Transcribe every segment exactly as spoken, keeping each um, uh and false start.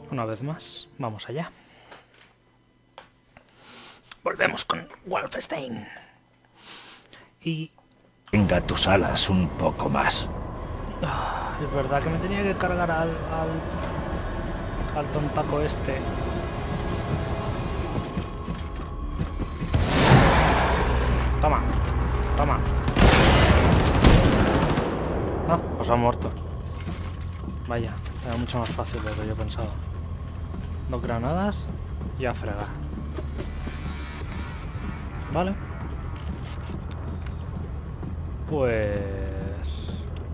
Una vez más, vamos allá. Volvemos con Wolfenstein. Y... Venga tus alas un poco más. Ah, es verdad que me tenía que cargar al... al, al tontaco este. Toma, toma. Ah, pues ha muerto. Vaya, era mucho más fácil de lo que yo pensaba. Dos granadas y a fregar. Vale. Pues...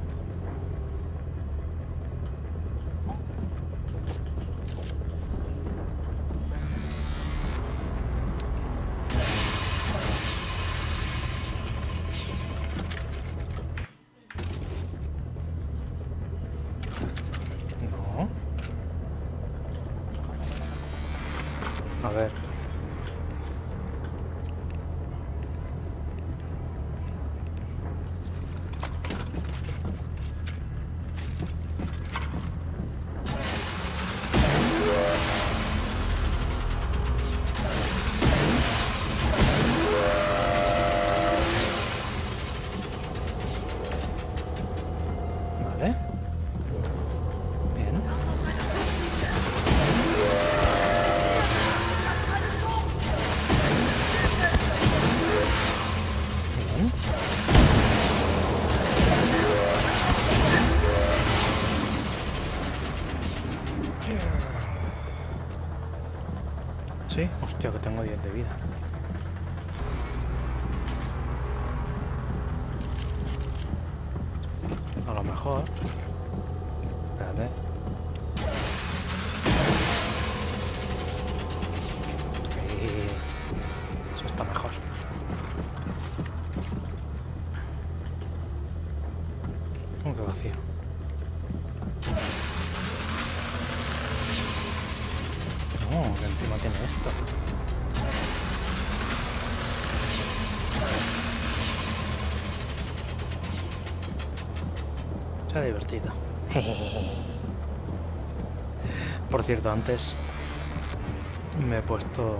No. A ver. Vale. Bien. Bien. Sí, hostia, que tengo diez de vida. A lo mejor... Espérate. Ahí. Eso está mejor. ¿Cómo que vacío? No, que encima tiene esto. Se ha divertido. Por cierto, antes me he puesto...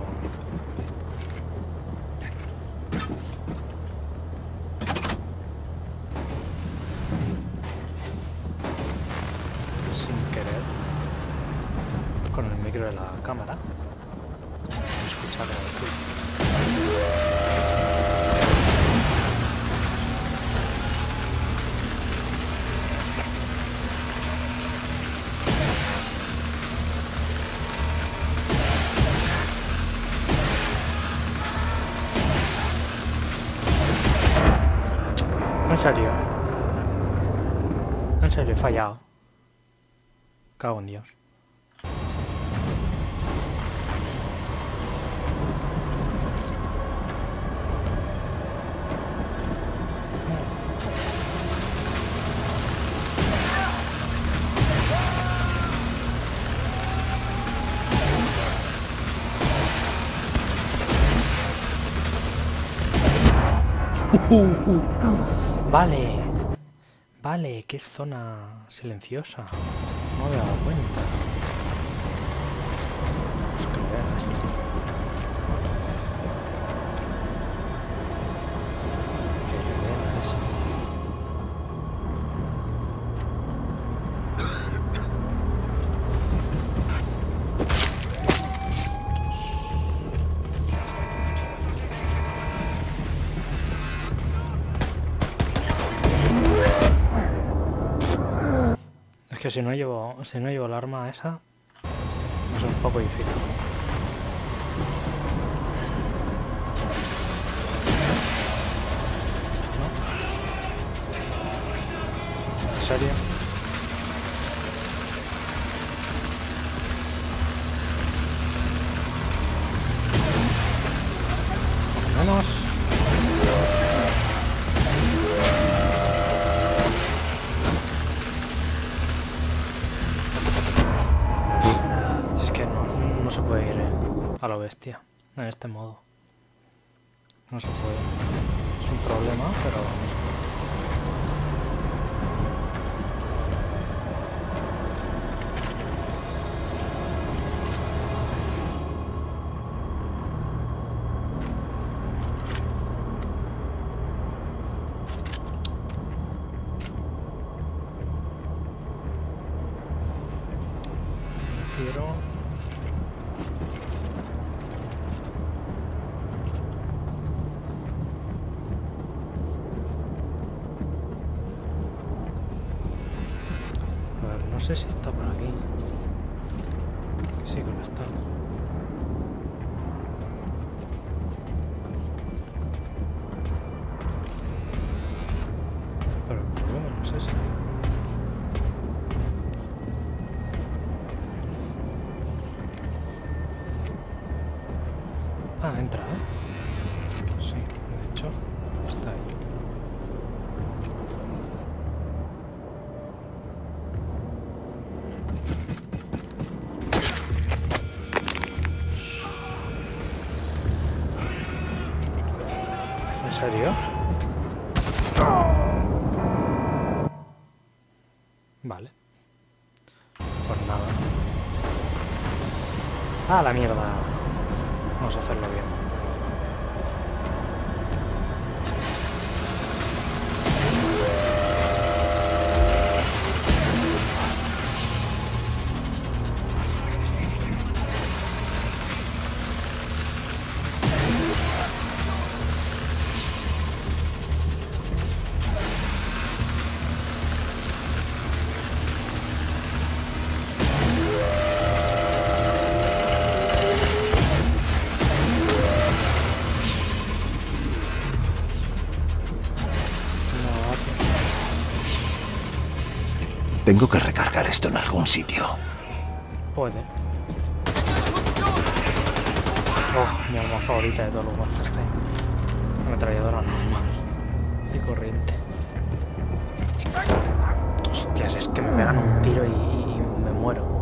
sin querer con el micro de la cámara. Escuchar el ruido. En serio. En serio, he fallado. Cago en Dios. Vale. Vale, que es zona silenciosa. No me había dado cuenta. Pues que le vean esto. Que le vean esto. Que si no llevo, si no llevo el arma esa, es un poco difícil. ¿No? ¿En serio? Vámonos. Se puede ir a lo bestia en este modo. No se puede. Es un problema, pero no se puede. quiero... A ver, no sé si está por aquí. Que sí que lo está. Pero el problema no es ese. Ah, entra, ¿eh? Sí, de hecho, está ahí. ¿En serio? Vale. Pues nada. Ah, la mierda. Vamos a hacerlo bien. Tengo que recargar esto en algún sitio. Puede. Oh, mi arma favorita de todos los Wolfenstein. Una ametralladora normal y corriente. Hostias, es que me pegan un tiro y, y me muero.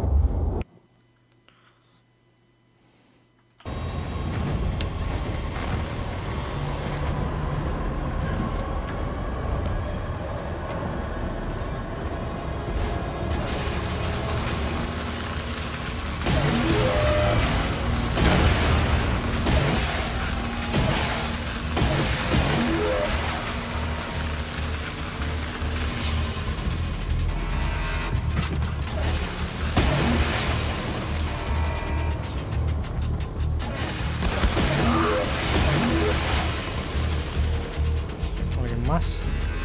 Más.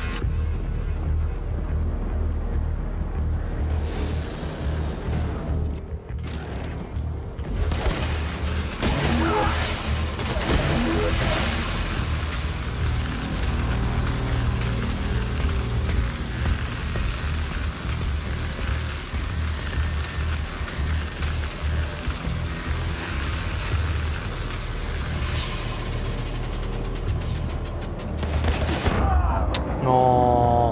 No.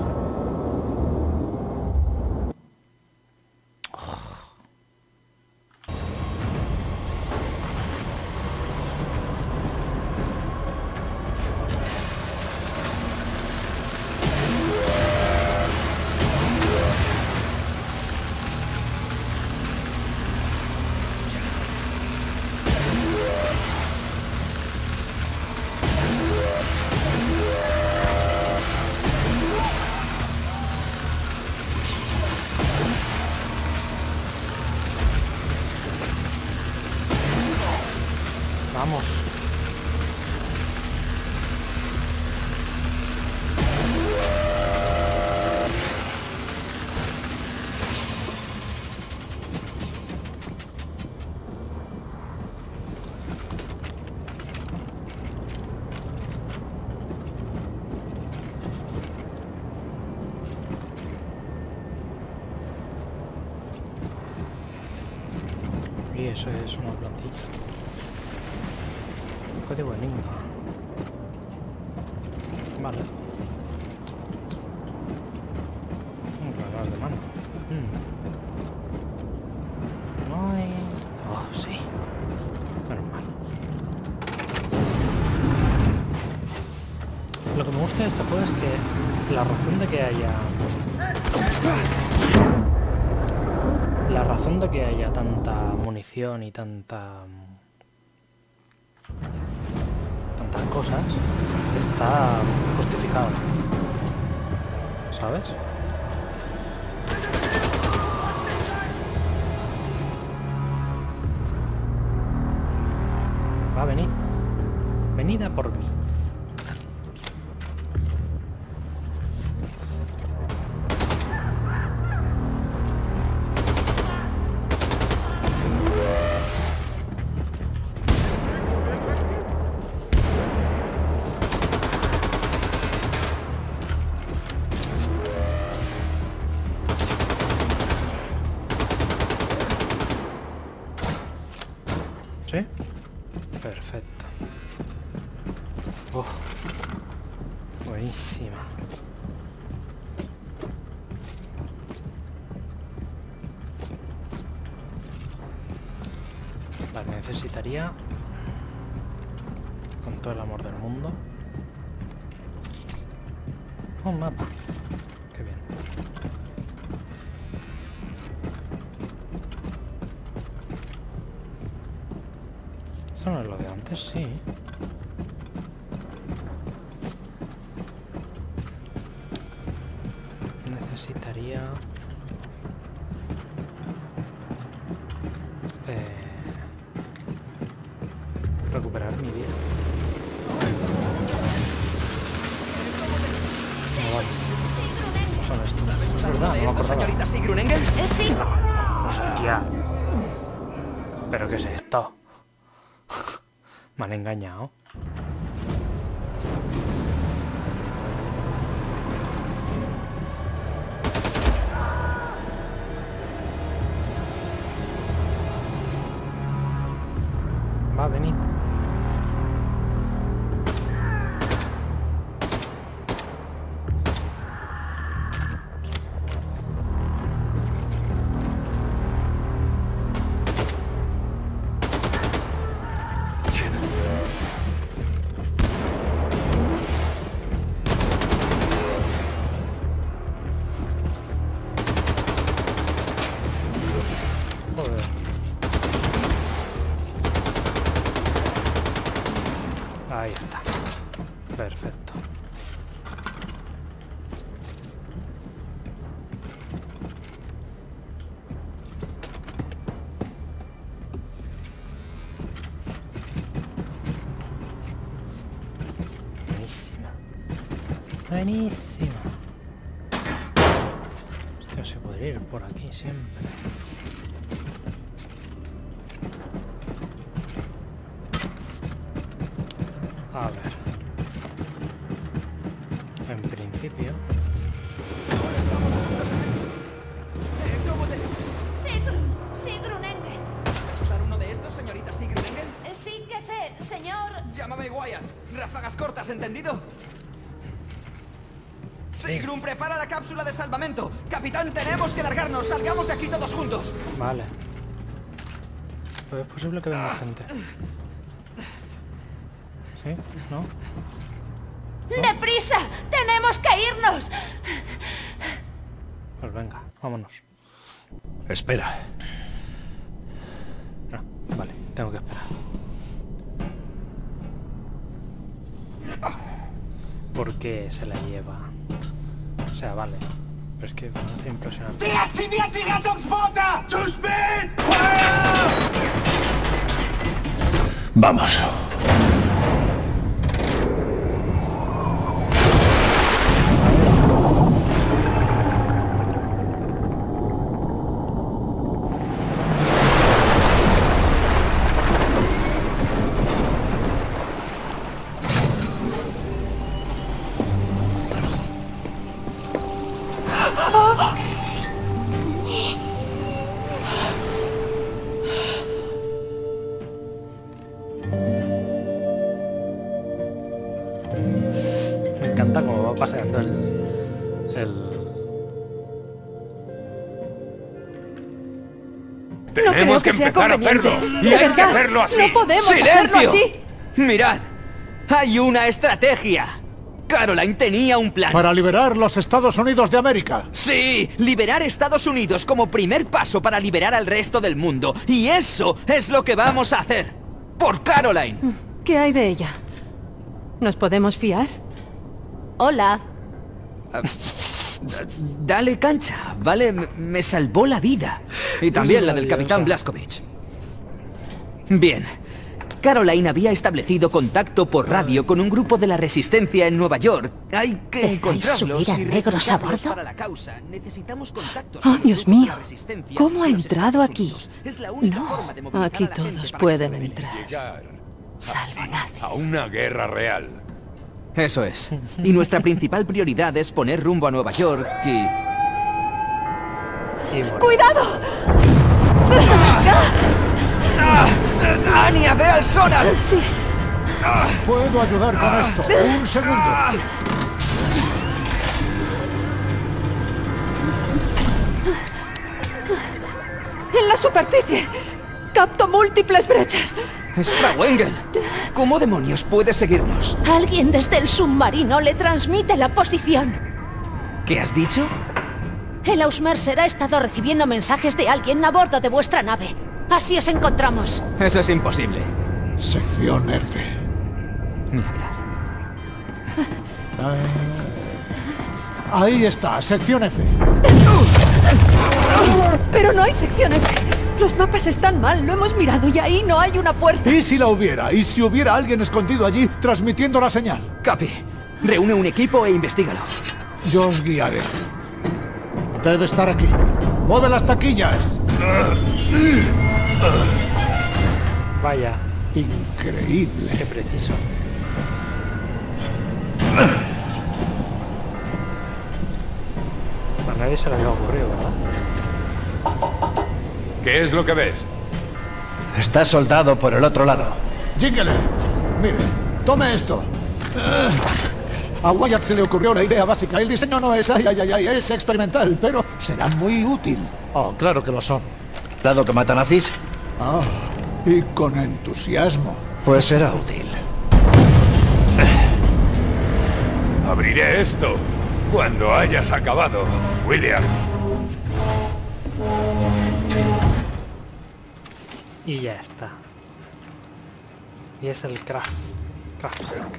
Vamos. Y eso es una plantilla. Código enigma. Vale. Grabadas de mano. Hmm. No hay... Oh, sí. Menos mal. Lo que me gusta de este juego es que la razón de que haya... La razón de que haya tanta munición y tanta... tantas cosas está justificada, ¿sabes? Va a venir. Venida por mí. ¿Sí? Perfecto. Oh, buenísima. Vale, necesitaría, con todo el amor del mundo, un mapa. Qué bien. Esto no es lo de antes, sí. Necesitaría... Eh, recuperar mi vida. No vale. Son estos. Es verdad, no me acordaba. ¿Señorita Sigrun Engel? Eh, sí. ¡Hostia! ¿Pero qué es esto? Me han engañado. Va a venir. Joder. Ahí está. Perfecto. Buenísima. Buenísima. Hostia, se podría ir por aquí siempre. A ver. En principio. ¿Cómo te llamas? Sigrun, Sigrun Engel. ¿Puedes usar uno de estos, señorita Sigrun Engel? Eh, Sí que sé, señor. Llámame Wyatt. Ráfagas cortas, ¿entendido? Sigrun, prepara la cápsula de salvamento. Capitán, tenemos que largarnos. Salgamos de aquí todos juntos. Vale. Pues es posible que venga gente. ¿Sí? ¿No? ¡Deprisa! ¡Tenemos que irnos! Pues venga, vámonos. Espera. No, vale, tengo que esperar. ¿Por qué se la lleva? O sea, vale. Pero es que me hace impresionante. Vamos. Me encanta cómo va paseando el... el... No creo que, sea conveniente. y De hay que verdad, hacerlo así. No podemos hacerlo así. Mirad, hay una estrategia. Caroline tenía un plan. Para liberar los Estados Unidos de América. Sí, liberar Estados Unidos como primer paso para liberar al resto del mundo. Y eso es lo que vamos a hacer. Por Caroline. ¿Qué hay de ella? ¿Nos podemos fiar? Hola. Dale cancha, ¿vale? Me, me salvó la vida. Y también la del maravillosa. capitán Blazkowicz. Bien. Caroline había establecido contacto por radio con un grupo de la resistencia en Nueva York. Hay que ¿Pensáis encontrarlos subir a y negros a reclutarlos bordo? para la causa. Necesitamos contactos Oh, con el Dios grupo de mío. la resistencia ¿Cómo ha en los entrado Estados aquí? Unidos. Es la única No, forma de movilizar aquí a la gente todos para pueden que se entrar. Llegar Salvo así, nazis. a una guerra real. Eso es. Y nuestra principal prioridad es poner rumbo a Nueva York y... Y bueno, ¡Cuidado! ¡Ah! ¡Anya, ve al sonar! Sí. Puedo ayudar con esto. Un segundo. En la superficie. Capto múltiples brechas. ¡Sprawengel! ¿Cómo demonios puede seguirnos? Alguien desde el submarino le transmite la posición. ¿Qué has dicho? El Ausmercer ha estado recibiendo mensajes de alguien a bordo de vuestra nave. Así os encontramos. Eso es imposible. Sección F. Ni hablar. Ah, ahí está, sección F. Pero no hay sección F. Los mapas están mal, lo hemos mirado y ahí no hay una puerta. ¿Y si la hubiera? ¿Y si hubiera alguien escondido allí transmitiendo la señal? Capi, reúne un equipo e investígalo. Yo os guiaré. Debe estar aquí. ¡Mueve las taquillas! vaya, Increíble. qué preciso. A nadie se le había ocurrido, ¿verdad? ¿Qué es lo que ves? Está soldado por el otro lado. Jingle, mire, tome esto. Eh, a Wyatt se le ocurrió la idea básica. El diseño no es, ay, ay, ay, ay, es experimental, pero será muy útil. Oh, claro que lo son. ¿Dado que mata nazis? Ah, y con entusiasmo. Pues será útil. Abriré esto cuando hayas acabado, William. Y ya está. Y es el craft. Kraftwerk.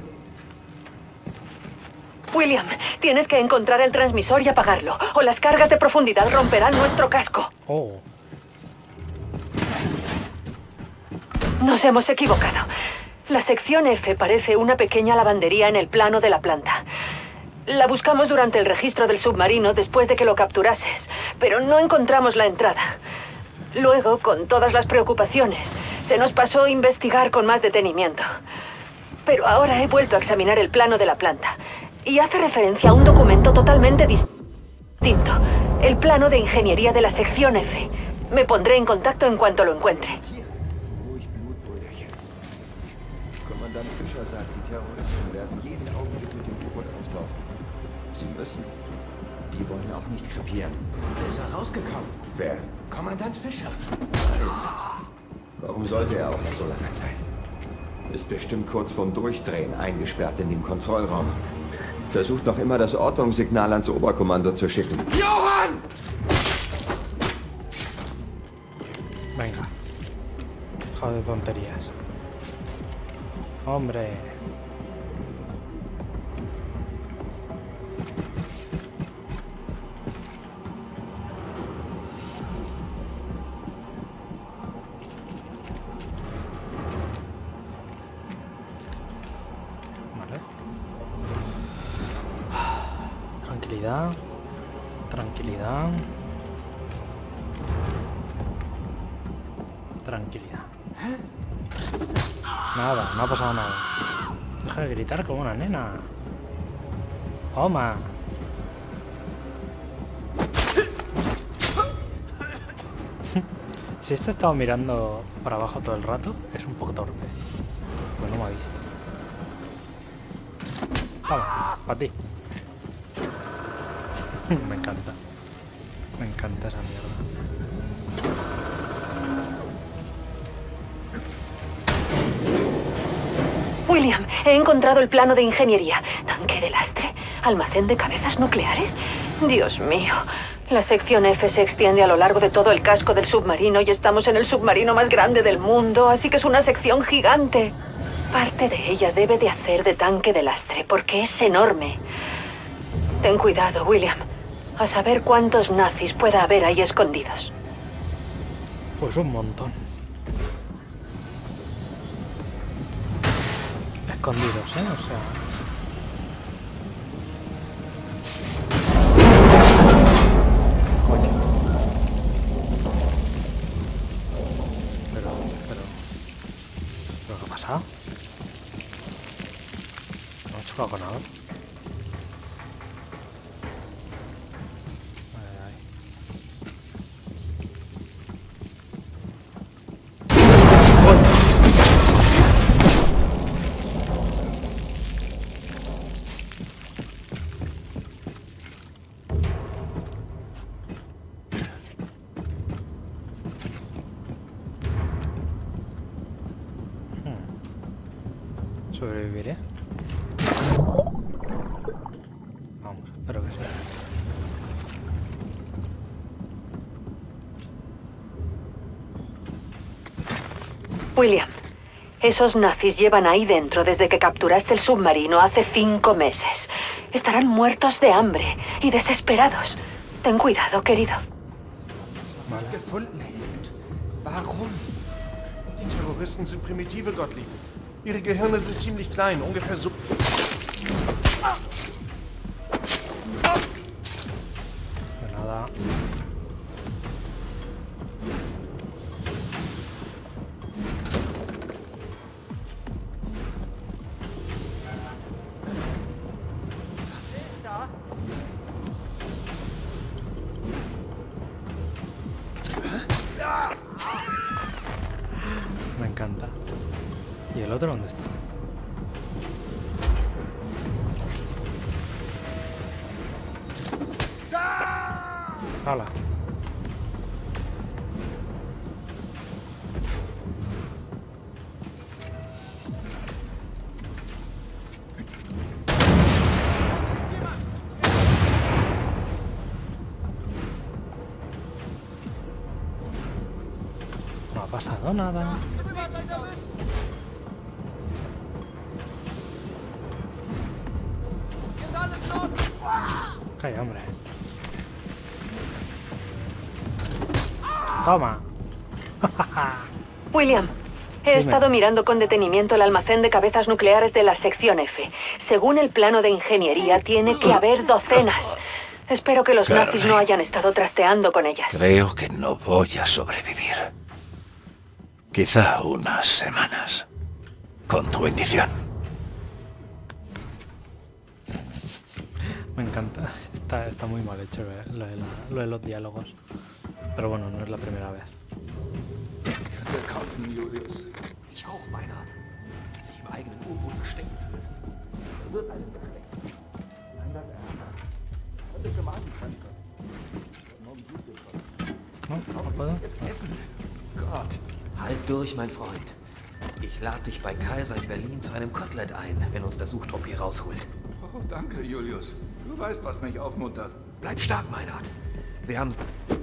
William, tienes que encontrar el transmisor y apagarlo, o las cargas de profundidad romperán nuestro casco. Oh, Nos hemos equivocado. La sección F parece una pequeña lavandería en el plano de la planta. La buscamos durante el registro del submarino después de que lo capturases, pero no encontramos la entrada. Luego, con todas las preocupaciones, se nos pasó investigar con más detenimiento. Pero ahora he vuelto a examinar el plano de la planta y hace referencia a un documento totalmente distinto. El plano de ingeniería de la sección F. Me pondré en contacto en cuanto lo encuentre. Ruhig, Blutbrüderchen. Kommandant Fischer sagt, die Terroristen werden jeden Augenblick mit dem U-Boot auftauchen. Sie müssen. Die wollen auch nicht krepieren. Ist er rausgekommen? Wer? Kommandant Fischer. Warum sollte er auch nach so langer Zeit? Ist bestimmt kurz vorm Durchdrehen, eingesperrt in dem Kontrollraum. Versucht noch immer das Ortungssignal ans Oberkommando zu schicken. Johann! venga. Joder, tonterías. Hombre. Vale. Tranquilidad. Tranquilidad. Tranquilidad. Nada, no ha pasado nada. Deja de gritar como una nena. Oma. Si este ha estado mirando para abajo todo el rato, es un poco torpe. Pues no me ha visto. Toma, para ti. Me encanta. Me encanta esa mierda. William, he encontrado el plano de ingeniería. ¿Tanque de lastre? ¿Almacén de cabezas nucleares? Dios mío. La sección F se extiende a lo largo de todo el casco del submarino y estamos en el submarino más grande del mundo, así que es una sección gigante. Parte de ella debe de hacer de tanque de lastre, porque es enorme. Ten cuidado, William. A saber cuántos nazis pueda haber ahí escondidos. Pues un montón. escondidos, ¿eh? O sea... Coño. Pero, pero... ¿Pero qué ha pasado? ¿No he chocado con algo? ¿Sobreviviré? Vamos, espero que sí. William, esos nazis llevan ahí dentro desde que capturaste el submarino hace cinco meses. Estarán muertos de hambre y desesperados. Ten cuidado, querido. Gefunden. Warum? Die Terroristen sind primitive, Gottlieb. Ihre Gehirne sind ziemlich klein, ungefähr so... De nada. Me encanta. ¿Y el otro dónde está? ¡Hala! No ha pasado nada. Calla, hombre. Toma. William, he Dime. estado mirando con detenimiento el almacén de cabezas nucleares de la sección F. Según el plano de ingeniería, tiene que haber docenas. Espero que los nazis no hayan estado trasteando con ellas. Creo que no voy a sobrevivir. Quizá unas semanas. Con tu bendición. Me encanta. Está, está muy mal hecho lo de, la- lo de los diálogos. Pero bueno, no es la primera vez. Gekauft, Julius. Ich auch, Meinhard. Sich im eigenen U-Boot versteckt. Wird alles versteckt. No, no puedo. Essen. Gott. Halt durch, mein Freund. Ich lade dich bei Kaiser in Berlin zu einem Kotelett ein, wenn uns der Suchtrupp hier rausholt. Oh, danke, Julius. Du weißt, was mich aufmuntert. Bleib stark, Meinhard. Wir haben...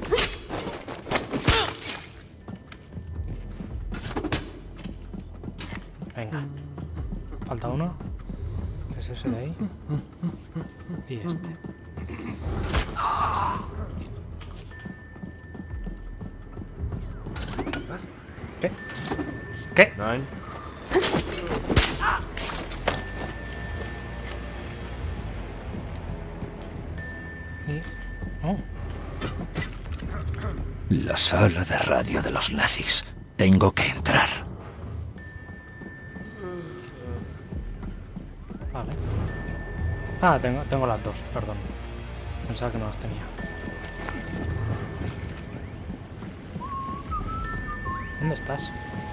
Venga. Falta uno. Que es ese de ahí. Y este. ¿Qué? ¿Qué? Nein. Y... Oh. La sala de radio de los nazis. Tengo que entrar. Vale. Ah, tengo, tengo las dos, perdón. Pensaba que no las tenía. ¿Dónde estás?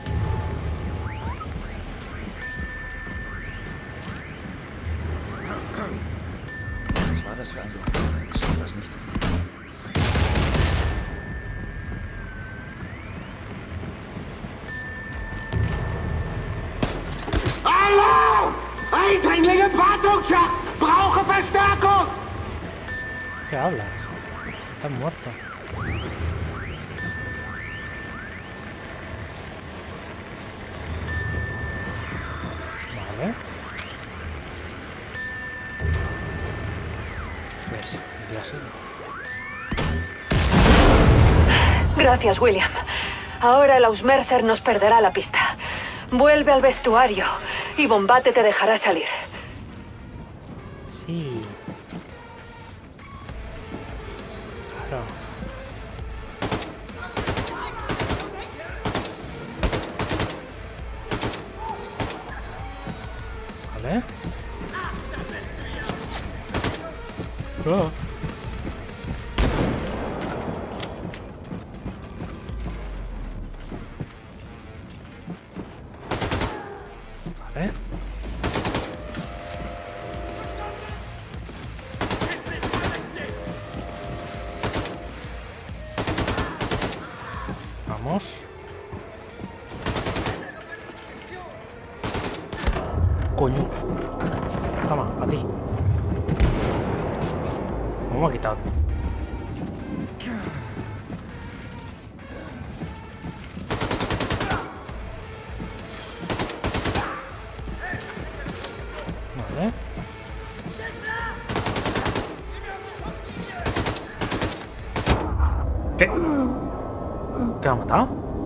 Was war das für ein... Ich schaff das nicht. Hallo! Eindringlinge im Wartungsschacht! Brauche Verstärkung! ¿Qué hablas? Estás muerto. Vale. Pues, ya sí. Gracias, William. Ahora el Ausmercer nos perderá la pista. Vuelve al vestuario y Bombate te dejará salir. Sí. Claro. Vale. Oh. Vale. Vamos. Coño. Toma, para ti. ¿Cómo me ha quitado? Vale. ¿Qué? ¿Qué ha matado?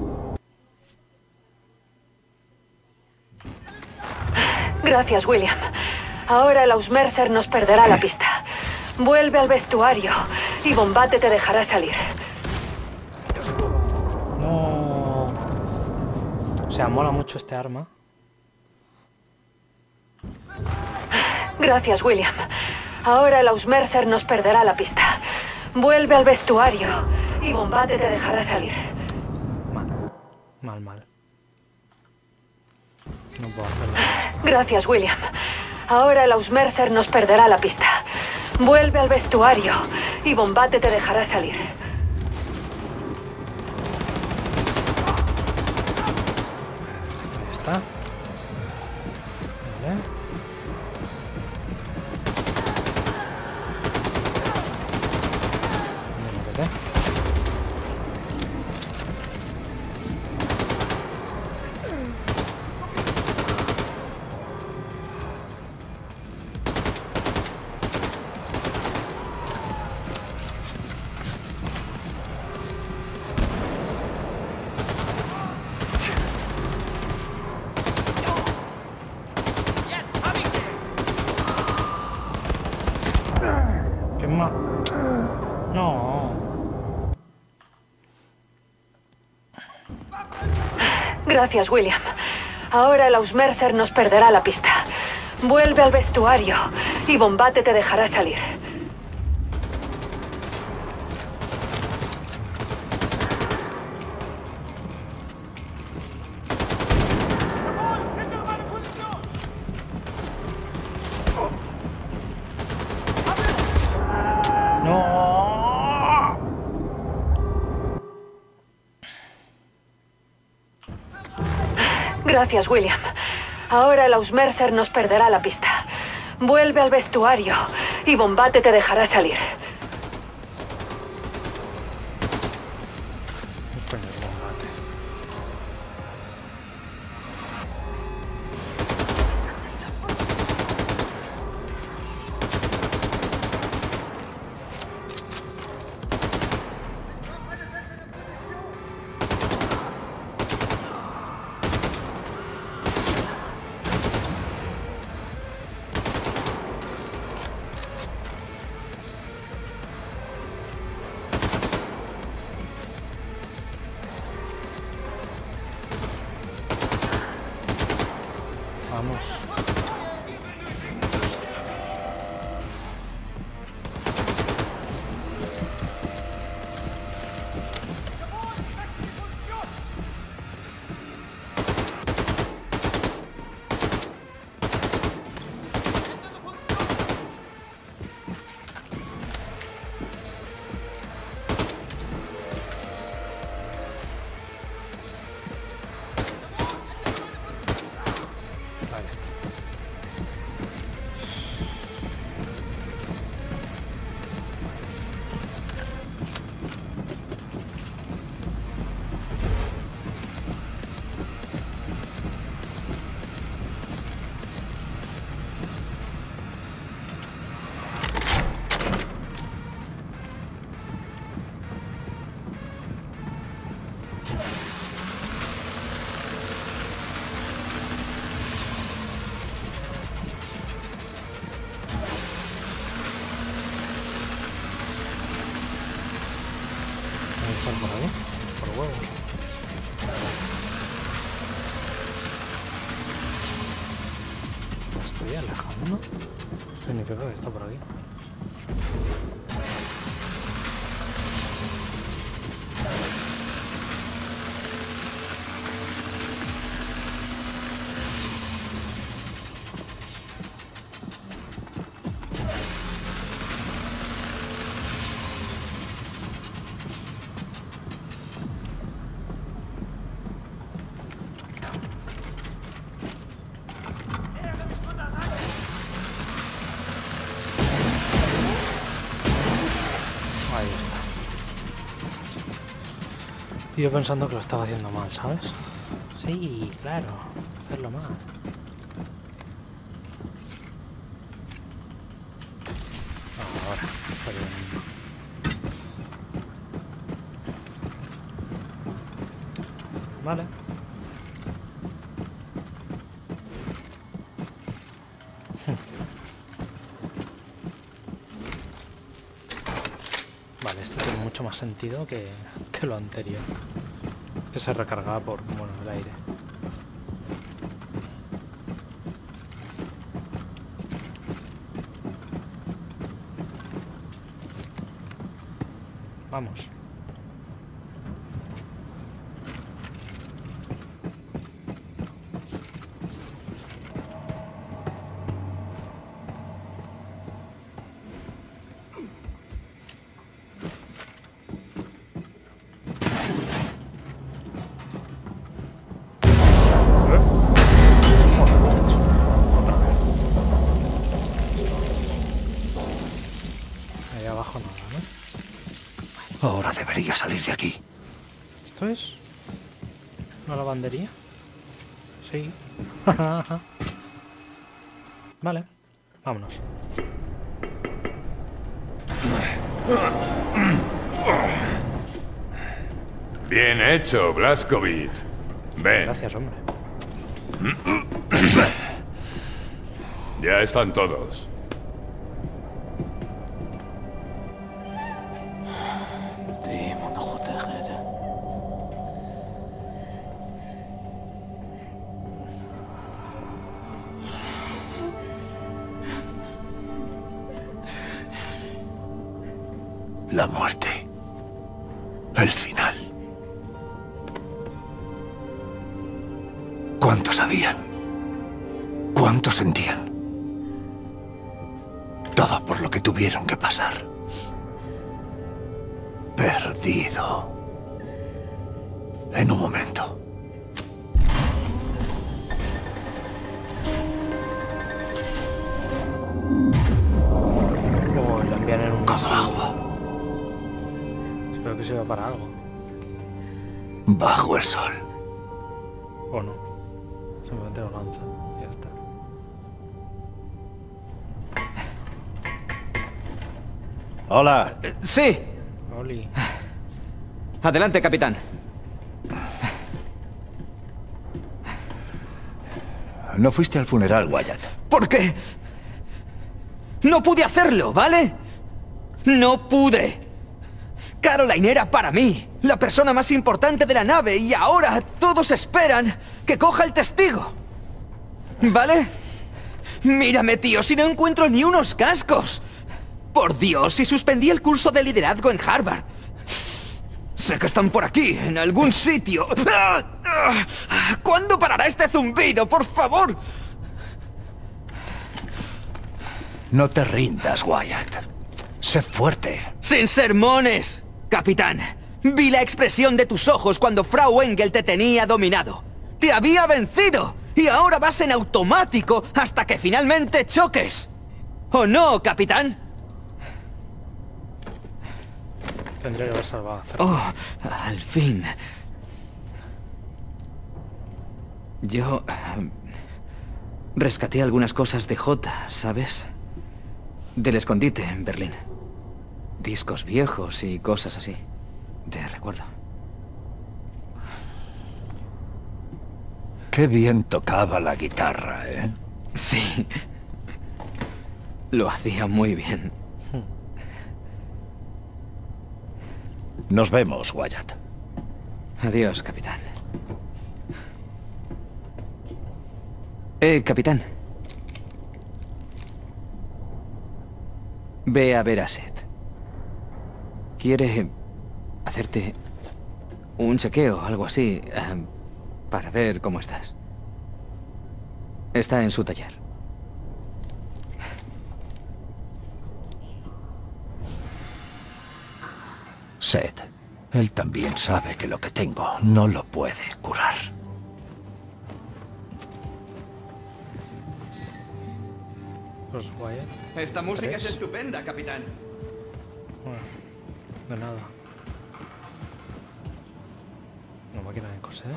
Gracias, William. Ahora el Ausmercer nos perderá la pista. Vuelve al vestuario y Bombate te dejará salir. No. O sea, mola mucho este arma. Gracias, William. Ahora el Ausmercer nos perderá la pista. Vuelve al vestuario y Bombate te dejará salir. Mal. Mal, mal. No puedo hacer nada de esto. Gracias, William. Ahora el Ausmercer nos perderá la pista. Vuelve al vestuario y Bombate te dejará salir. Ahí está. Vale. Muévete. ¿Qué más? No. Gracias, William. Ahora el Ausmercer nos perderá la pista. Vuelve al vestuario y Bombate te dejará salir. No. Gracias, William. Ahora el Ausmercer nos perderá la pista. Vuelve al vestuario y Bombate te dejará salir. ¿Qué coño es Bombate? Vamos. Ahí está. por ahí. Por huevos. ¿Me estoy alejando? Significa que está por aquí. Ahí está. Y yo pensando que lo estaba haciendo mal, ¿sabes? Sí, claro, hacerlo mal. Ahora, pero... Vale. Vale, este tiene mucho más sentido que, que lo anterior. Que se recargaba por, bueno, el aire. Vamos. Ahora debería salir de aquí. ¿Esto es una lavandería? Sí. Vale, vámonos. Bien hecho, Blazkowicz. Ven. Gracias, hombre. Ya están todos. La muerte. El final. ¿Cuánto sabían? ¿Cuánto sentían? Todo por lo que tuvieron que pasar. Perdido. En un momento. Oh, lo envían en un... Como agua. Espero que sirva para algo. Bajo el sol. O no. Simplemente lo lanza. Ya está. Hola. Sí. Oli. Adelante, capitán. No fuiste al funeral, Wyatt. ¿Por qué? No pude hacerlo, ¿vale? No pude. Caroline era para mí, la persona más importante de la nave, y ahora todos esperan que coja el testigo. ¿Vale? Mírame, tío, si no encuentro ni unos cascos. Por Dios, si suspendí el curso de liderazgo en Harvard. Sé que están por aquí, en algún sitio. ¿Cuándo parará este zumbido, por favor? No te rindas, Wyatt. Sé fuerte. ¡Sin sermones! Capitán, vi la expresión de tus ojos cuando Frau Engel te tenía dominado. ¡Te había vencido! Y ahora vas en automático hasta que finalmente choques. ¿O no, capitán? Tendría que haber salvado a Fergus. Oh, al fin. Yo... um, rescaté algunas cosas de Jota, ¿sabes? Del escondite en Berlín. Discos viejos y cosas así. Te recuerdo. Qué bien tocaba la guitarra, ¿eh? Sí. Lo hacía muy bien. Nos vemos, Wyatt. Adiós, capitán. Eh, capitán. Ve a ver a Seth. Quiere hacerte un chequeo, algo así, eh, para ver cómo estás. Está en su taller. Seth, él también sabe que lo que tengo no lo puede curar. Pues Wyatt. Esta música ¿Tres? es estupenda, capitán. Bueno, de nada. Una máquina de coser.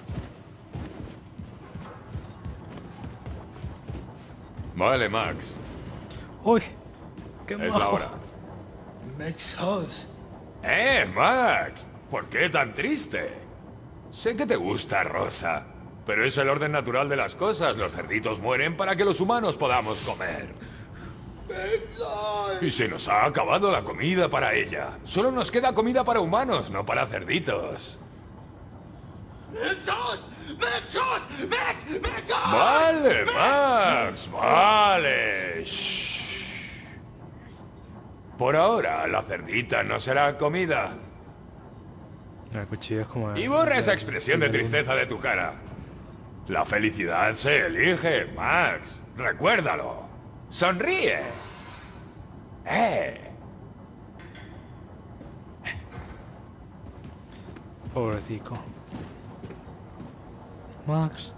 Vale, Max. ¡Uy! ¡Qué Es majo! la hora. Max Haus. ¡Eh, Max! ¿Por qué tan triste? Sé que te gusta Rosa, pero es el orden natural de las cosas. Los cerditos mueren para que los humanos podamos comer. Y se nos ha acabado la comida para ella. Solo nos queda comida para humanos, no para cerditos. Vale, Max, vale. Shh. Por ahora, la cerdita no será comida. El cuchillo es como... Y borra esa expresión de tristeza de tu cara. La felicidad se elige, Max. Recuérdalo. Sonríe. Eh. Pobrecico. Max.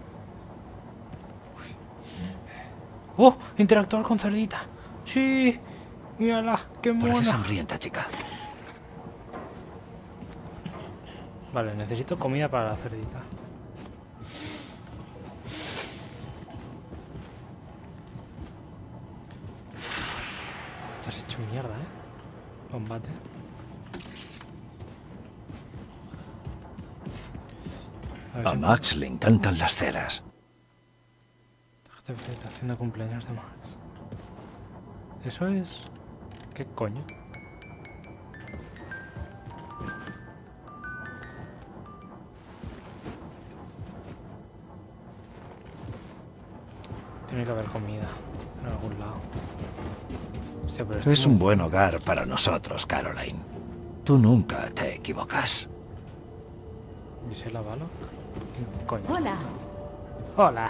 Uy. ¡Oh! Interactuar con cerdita. ¡Sí! ¡Mírala! ¡Qué Parece mona! hambrienta, chica. Vale, necesito comida para la cerdita. Estás hecho mierda, ¿eh? Combate. A ver A si- Max le encantan las ceras. Déjate de felicitación de cumpleaños de Max. Eso es... ¿Qué coño? Tiene que haber comida en algún lado. Hostia, pero esto Es un buen hogar para nosotros, Caroline. Tú nunca te equivocas. ¿Gisela Balog? ¿Qué coño? Hola. Hola.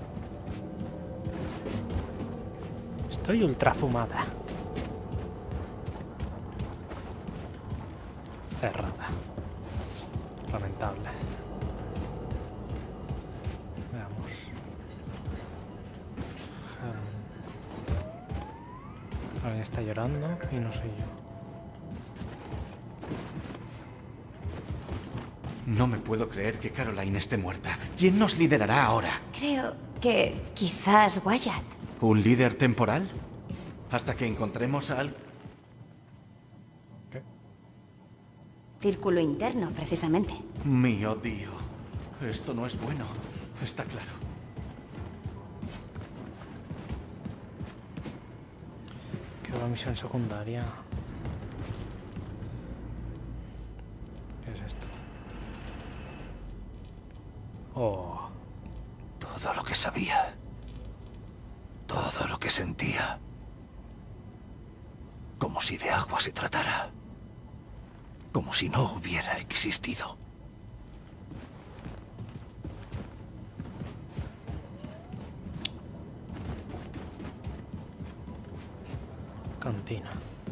Estoy ultra fumada. Cerrada. Lamentable. Veamos. Um, Alguien está llorando y no soy yo. No me puedo creer que Caroline esté muerta. ¿Quién nos liderará ahora? Creo que quizás Wyatt. ¿Un líder temporal? Hasta que encontremos al... Círculo interno, precisamente. Mío Dio. Esto no es bueno. Está claro. ¿Qué es la misión secundaria? ¿Qué es esto? Oh. Todo lo que sabía. Todo lo que sentía. Como si de agua se tratara. Como si no hubiera existido. Cantina.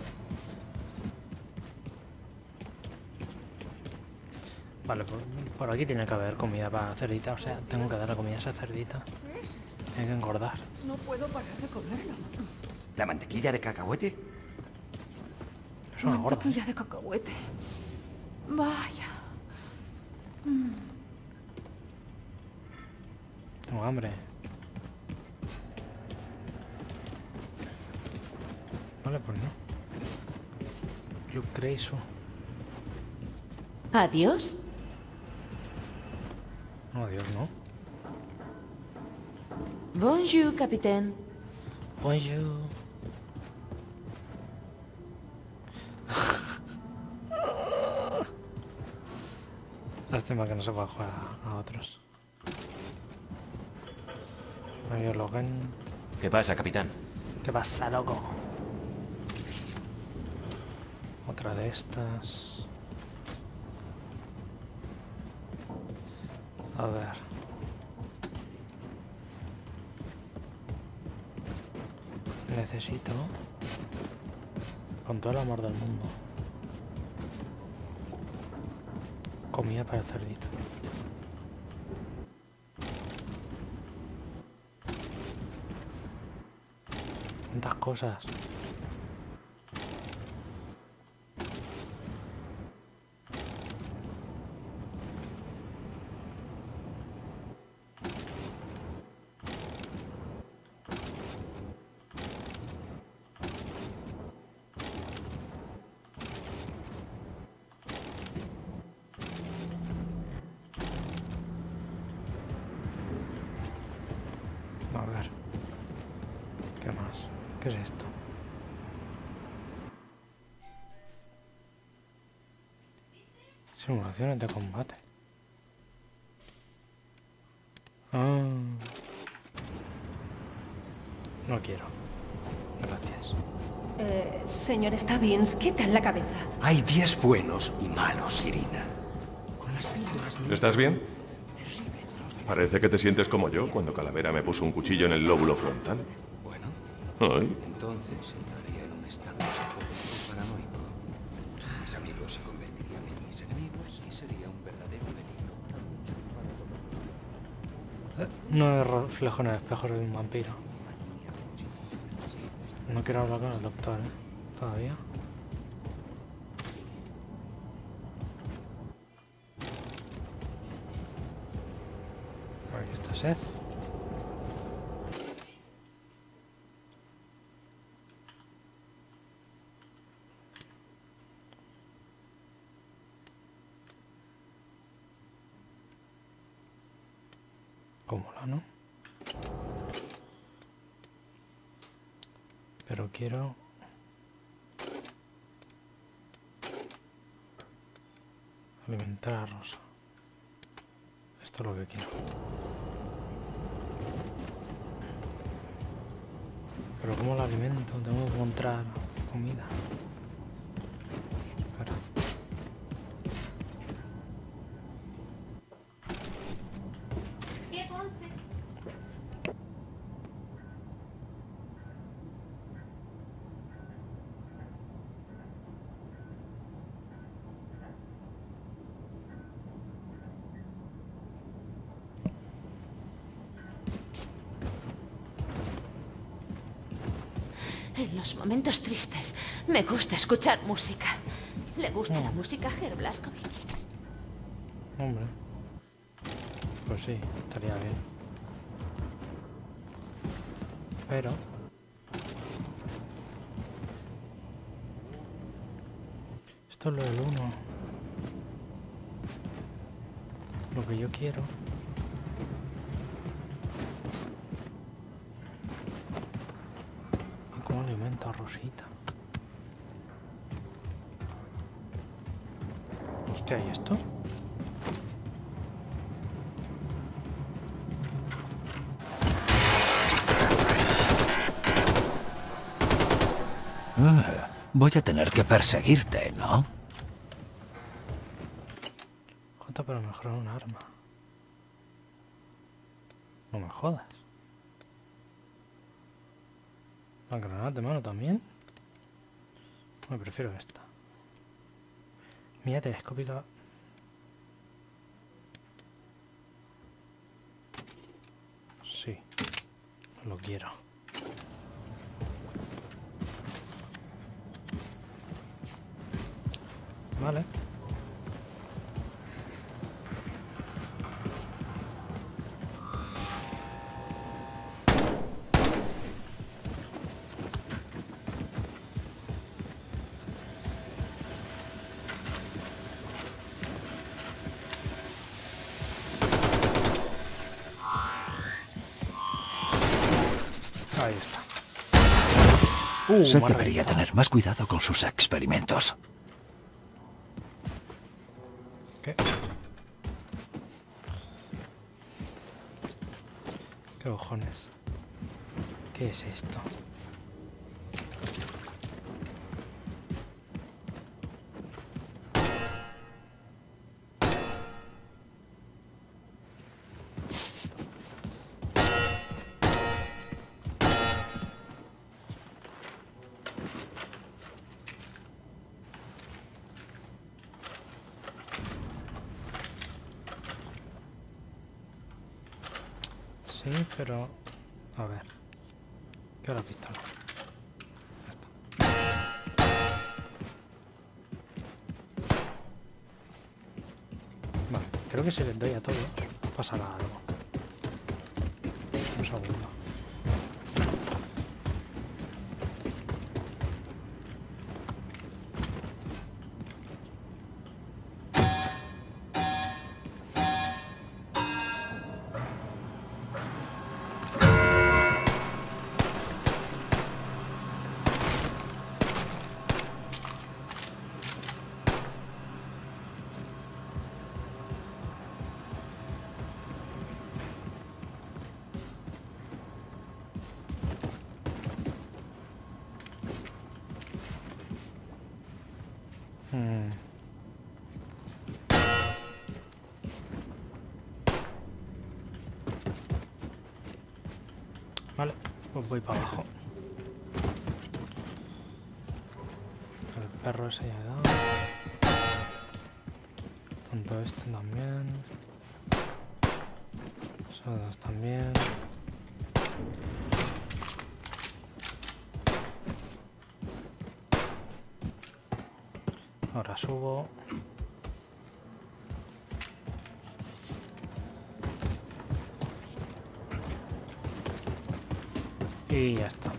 Vale, por, por aquí tiene que haber comida para cerdita. O sea, tengo que darle comida a esa cerdita. Tiene que engordar. No puedo parar de comerlo. ¿La mantequilla de cacahuete? Es una gorda. Mantequilla de cacahuete. Vaya. Mm. Tengo hambre. Vale, pues no. Luke Grayson. Adiós. No, Dios, no. Bonjour, capitán. Bonjour. Lástima que no se pueda jugar a, a otros. Mario Logan. ¿Qué pasa, capitán? ¿Qué pasa, loco? Otra de estas. A ver. Necesito, con todo el amor del mundo, comida para el cerdito. Tantas cosas. A ver. ¿Qué más? ¿Qué es esto? Simulaciones de combate. Ah. No quiero. Gracias. Eh, señor Stubbins, ¿qué tal la cabeza? Hay días buenos y malos, Irina. Con las píldoras... ¿Estás bien? Parece que te sientes como yo cuando Calavera me puso un cuchillo en el lóbulo frontal. Bueno, ¿Ay? entonces entraría en un estado psicótico paranoico. Mis amigos se convertirían en mis enemigos y sería un verdadero peligro. No es reflejo en el espejo de un vampiro. No quiero hablar con el doctor, ¿eh? Todavía. Aquí está Seth. Cómo la, ¿no? Pero quiero... alimentar a Rosa. Esto es lo que quiero. Pero ¿cómo la alimento? Tengo que encontrar comida. Espera. En los momentos tristes, me gusta escuchar música. ¿Le gusta Oh. la música a Herr Blazkowicz? Hombre. Pues sí, estaría bien. Pero... esto es lo del uno. Lo que yo quiero. ¿Cómo alimento a Rosita? Hostia, ¿y esto? Ah, voy a tener que perseguirte, ¿no? Jota, pero mejorar un arma. No me jodas. La granada de mano también. Me prefiero esta. Mira, telescópica. Sí. Lo quiero. Vale. Ahí está. Uh, Seth me ha debería reventado. tener más cuidado con sus experimentos. ¿Qué? ¿Qué cojones? ¿Qué es esto? Sí, pero... A ver. ¿Qué hora pistola? Ya está. Vale, creo que si les doy a todos pasará algo. Un segundo. Hmm. Vale, pues voy para abajo. El perro ese ya he dado. Tonto este también. Esos dos también. Ahora subo. Y ya está.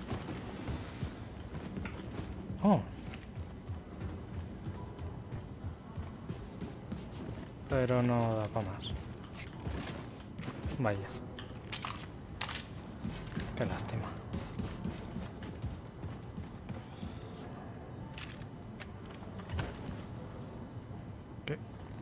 Oh. Pero no da para más. Vaya. Qué lástima. ¿Qué?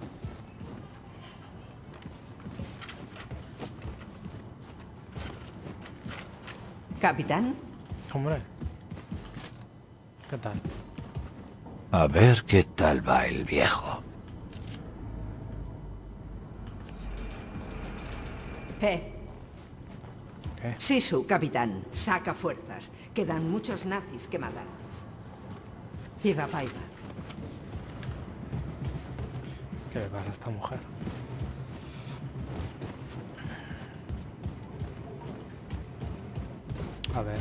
Capitán. Hombre. ¿Qué tal? A ver qué tal va el viejo. Eh. ¿Qué? Sisu, capitán. Saca fuerzas. Quedan muchos nazis que matar. Iba, paiva. ¿Qué le pasa a esta mujer? A ver.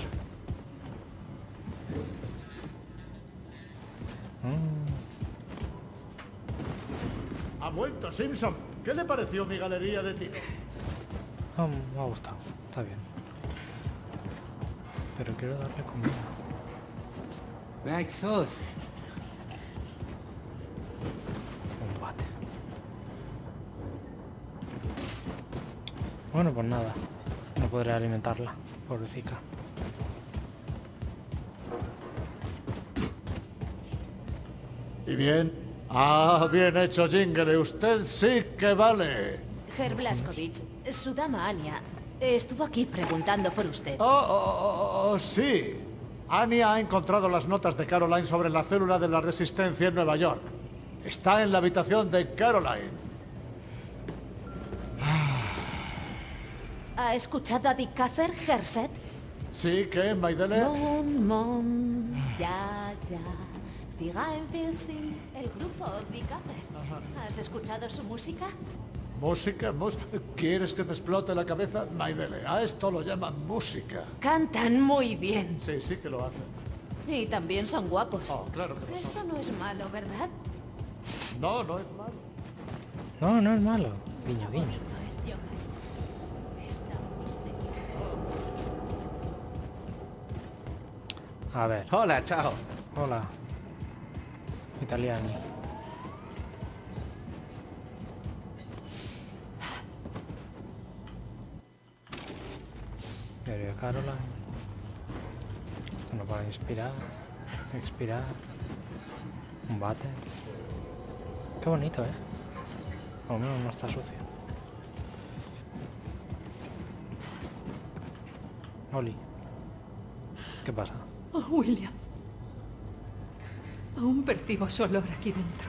Mm. Ha vuelto Simpson. ¿Qué le pareció mi galería de tiro? Oh, me ha gustado. Está bien. Pero quiero darle comida. Max sos. Combate. Bueno, pues nada. No podré alimentarla. Pobrecita. ¿Y bien? Ah, bien hecho, Jingle. Usted sí que vale. Herr Blazkowicz, su dama Anya estuvo aquí preguntando por usted. Oh, oh, oh, oh, sí. Anya ha encontrado las notas de Caroline sobre la célula de la resistencia en Nueva York. Está en la habitación de Caroline. ¿Ha escuchado a Dick Kaffer, Herset? Sí, ¿qué, Maidele? Mon, mon, ya, ya. Wir sind el grupo Dick Kaffer. ¿Has escuchado su música? Música, música. ¿Quieres que me explote la cabeza? Maidele, a esto lo llaman música. Cantan muy bien. Sí, sí que lo hacen. Y también son guapos. Oh, claro que lo Eso son. no es malo, ¿verdad? No, no es malo. No, no es malo. Guiño, guiño. Bonito es Joker. Está misterioso. A ver. Hola, chao. Hola. Italiani. Diario de Caroline. Esto no para inspirar. Expirar. Un bate. Qué bonito, eh. Por lo menos no está sucio. Oli. ¿Qué pasa? Oh, William. Aún percibo su olor aquí dentro.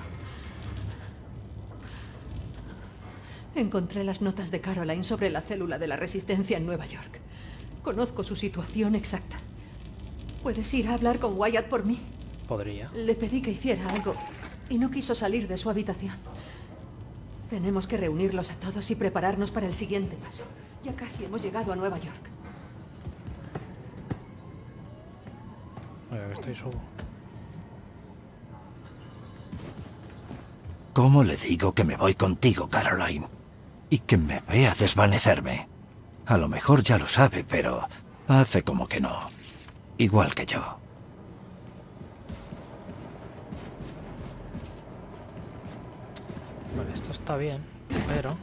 Encontré las notas de Caroline sobre la célula de la Resistencia en Nueva York. Conozco su situación exacta. ¿Puedes ir a hablar con Wyatt por mí? Podría. Le pedí que hiciera algo y no quiso salir de su habitación. Tenemos que reunirlos a todos y prepararnos para el siguiente paso. Ya casi hemos llegado a Nueva York. Oye, que estoy subo. ¿Cómo le digo que me voy contigo, Caroline? Y que me vea desvanecerme. A lo mejor ya lo sabe, pero hace como que no. Igual que yo. Vale, esto está bien, pero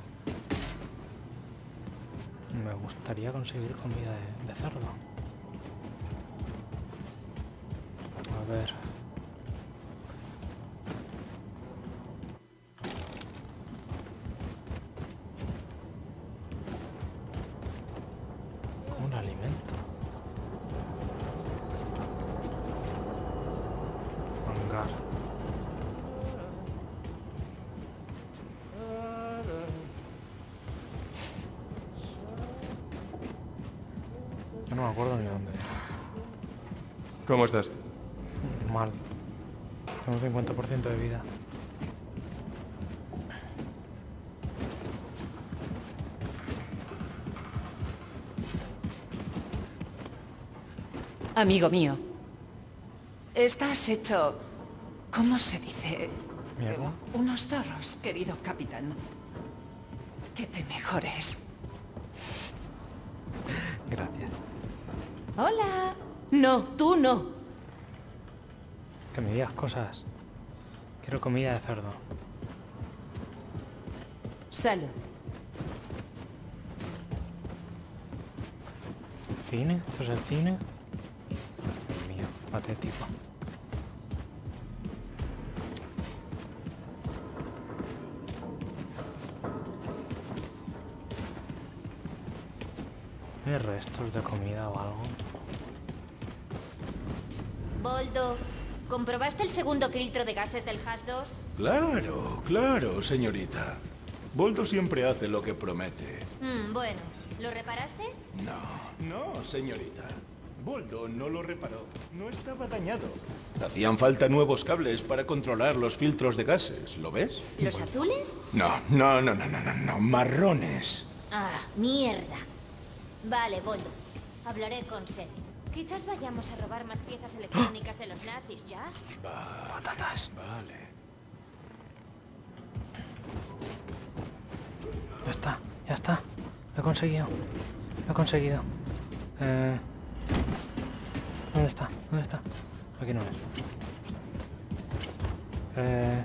me gustaría conseguir comida de, de cerdo. A ver. ¿Cómo lo alimento? Hangar. Yo no me acuerdo ni dónde. ¿Cómo estás? Mal. Tengo un cincuenta por ciento de vida. Amigo mío, estás hecho... ¿Cómo se dice? Mierda. Unos zorros, querido capitán. Que te mejores. Gracias. ¡Hola! No, tú no. Que me digas cosas. Quiero comida de cerdo. Salud. ¿Cine? ¿Esto es el cine? Dios mío, patético. ¿Hay restos de comida o algo? Boldo, ¿comprobaste el segundo filtro de gases del H A S dos? Claro, claro, señorita. Boldo siempre hace lo que promete. Mm, bueno, ¿lo reparaste? No, no, señorita. Boldo no lo reparó. No estaba dañado. Hacían falta nuevos cables para controlar los filtros de gases, ¿lo ves? ¿Los azules? No, no, no, no, no, no, no, marrones. Ah, mierda. Vale, Boldo. Hablaré con Seth. Quizás vayamos a robar más piezas electrónicas de los nazis, ¿ya? Vale, patatas. Vale. Ya está, ya está. Lo he conseguido. Lo he conseguido. Eh... ¿Dónde está? ¿Dónde está? Aquí no es. Eh...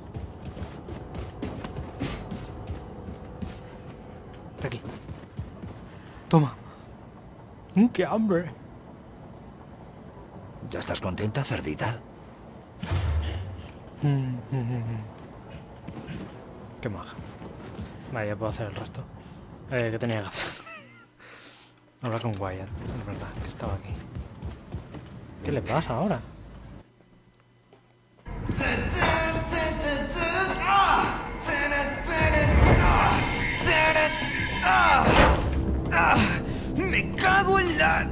Aquí. Toma. Mm, ¡Qué hambre! ¿Ya estás contenta, cerdita? Mm, mm, mm, mm. Qué maja. Vale, ya puedo hacer el resto. Eh, ¿qué tenía que hacer? Hablar con Wyatt, es verdad, que estaba aquí. ¿Qué le pasa ahora? ¡Me cago en la...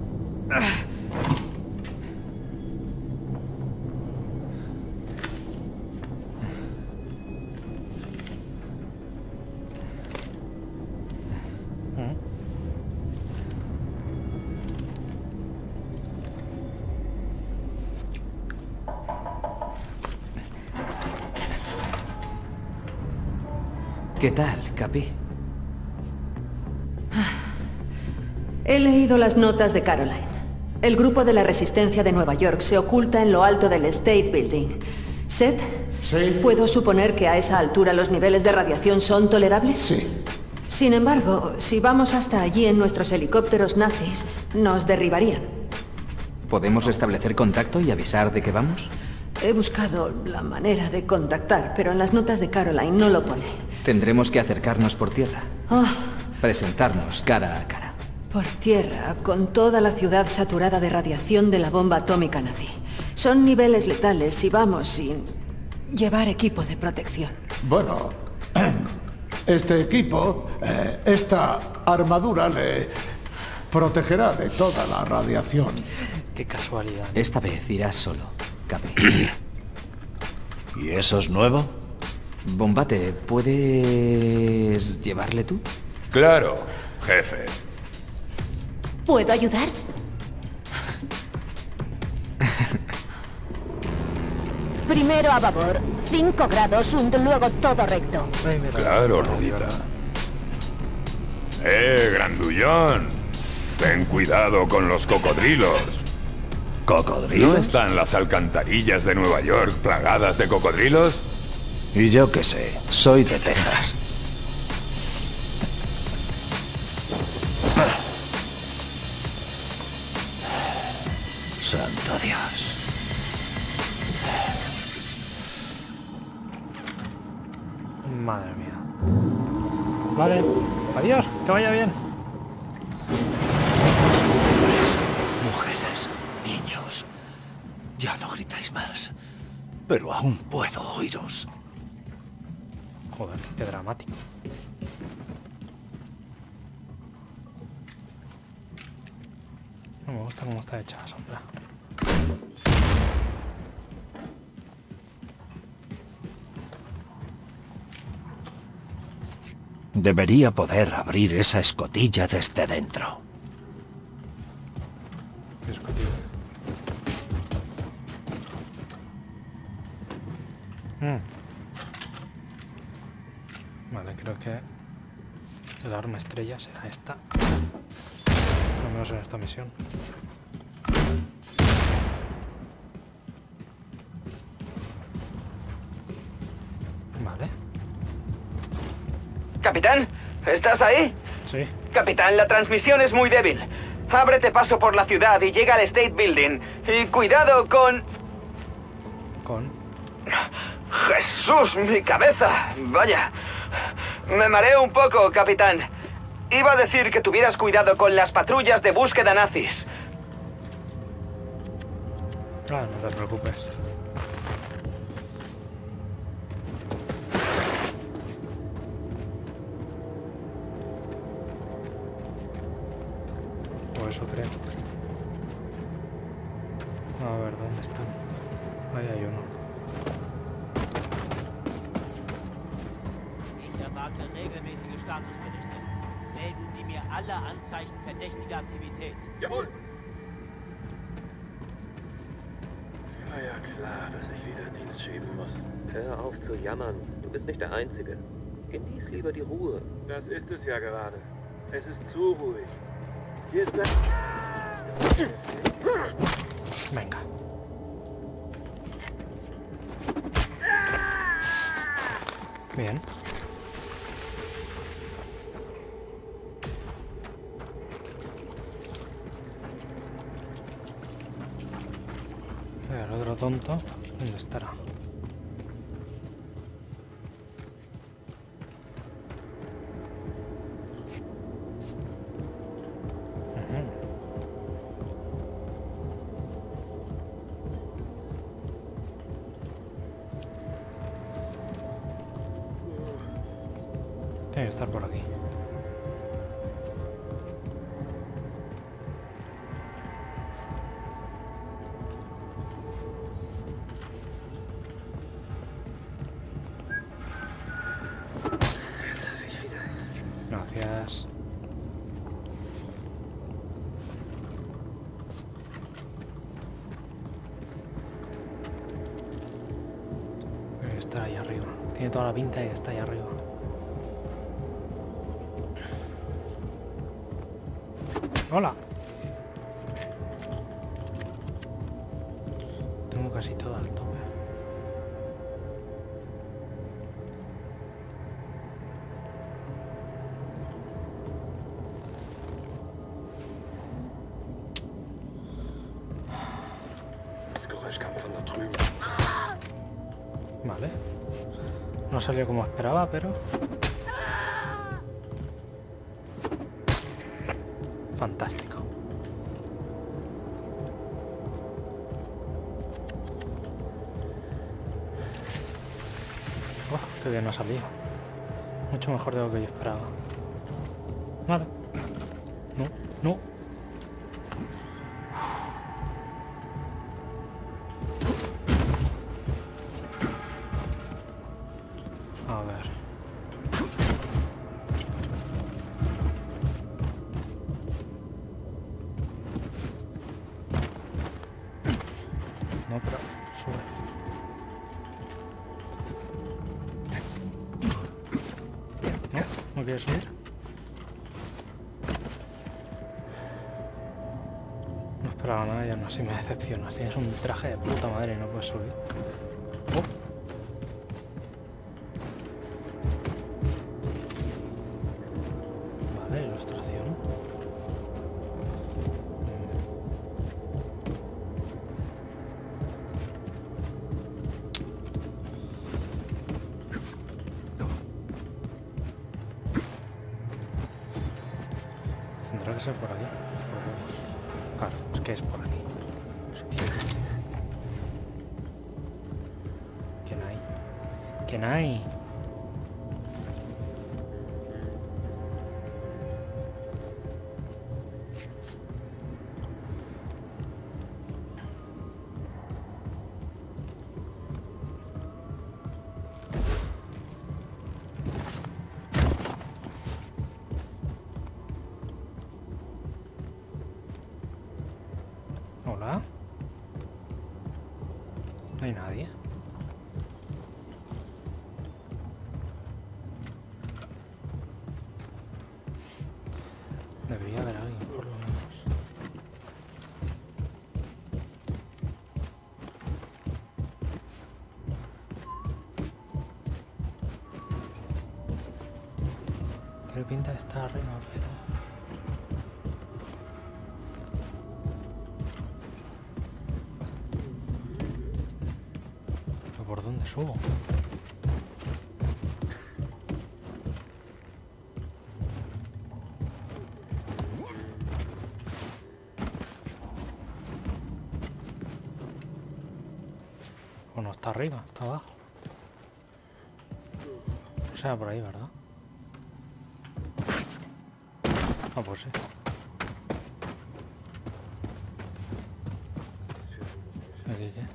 ¿Qué tal, Capi? He leído las notas de Caroline. El grupo de la Resistencia de Nueva York se oculta en lo alto del State Building. ¿Seth? Sí. ¿Puedo suponer que a esa altura los niveles de radiación son tolerables? Sí. Sin embargo, si vamos hasta allí en nuestros helicópteros nazis, nos derribarían. ¿Podemos restablecer contacto y avisar de que vamos? He buscado la manera de contactar, pero en las notas de Caroline no lo pone. Tendremos que acercarnos por tierra. Oh, Presentarnos cara a cara. Por tierra, con toda la ciudad saturada de radiación de la bomba atómica nazi. Son niveles letales si vamos sin llevar equipo de protección. Bueno, este equipo, eh, esta armadura le protegerá de toda la radiación. Qué casualidad. Esta vez irás solo, Capi. ¿Y eso es nuevo? Bombate, ¿puedes llevarle tú? Claro, jefe. ¿Puedo ayudar? Primero a babor, cinco grados, und luego todo recto. Claro, Rubita. ¡Eh, grandullón! Ten cuidado con los cocodrilos. ¿Cocodrilos? ¿No están las alcantarillas de Nueva York plagadas de cocodrilos? Y yo qué sé, soy de Texas. Santo Dios. Madre mía. Vale, adiós, que vaya bien. Mujeres, niños, ya no gritáis más, pero aún puedo oíros. Joder, qué dramático. No me gusta cómo está hecha la sombra. Debería poder abrir esa escotilla desde dentro. ¿Qué escotilla? Mm. Vale, creo que el arma estrella será esta. Al menos en esta misión. Vale. Capitán, ¿estás ahí? Sí. Capitán, la transmisión es muy débil. Ábrete paso por la ciudad y llega al State Building. Y cuidado con... ¿Con? ¡Jesús, mi cabeza! Vaya. Me mareo un poco, capitán. Iba a decir que tuvieras cuidado con las patrullas de búsqueda nazis. Ah, no te preocupes. O eso creo. A ver, ¿dónde están? Ahí hay uno. Ich erwarte regelmäßige Statusberichte. Melden Sie mir alle Anzeichen verdächtiger Aktivität. Jawohl! War ja klar, dass ich wieder Dienst schieben muss. Hör auf zu jammern. Du bist nicht der Einzige. Genieß lieber die Ruhe. Das ist es ja gerade. Es ist zu ruhig. Hier ist Venga. Bien. El otro tonto, ¿dónde estará? Tiene que estar por aquí. Gracias. Tiene que estar ahí arriba. Tiene toda la pinta de que está ahí arriba. Hola. Tengo casi todo al tope. Vale. No salió como esperaba, pero... fantástico. Oh, qué bien ha salido. Mucho mejor de lo que yo esperaba. Vale. No, no. A ver. No, pero sube. ¿No? ¿No quieres subir? No esperaba nada y aún así me decepcionas. Tienes un traje de puta madre y no puedes subir. Oh. Vale, ilustración. Tendrá que ser por aquí. Por huevos. Claro, es que es por aquí. Hostia. ¿Quién hay? ¿Quién hay? Hola. No hay nadie. Debería haber alguien, por lo menos. Tiene pinta de estar arriba, pero... ¿Por dónde subo? O no está arriba, está abajo. No sea por ahí, ¿verdad? Ah, pues sí. ¿Aquí qué?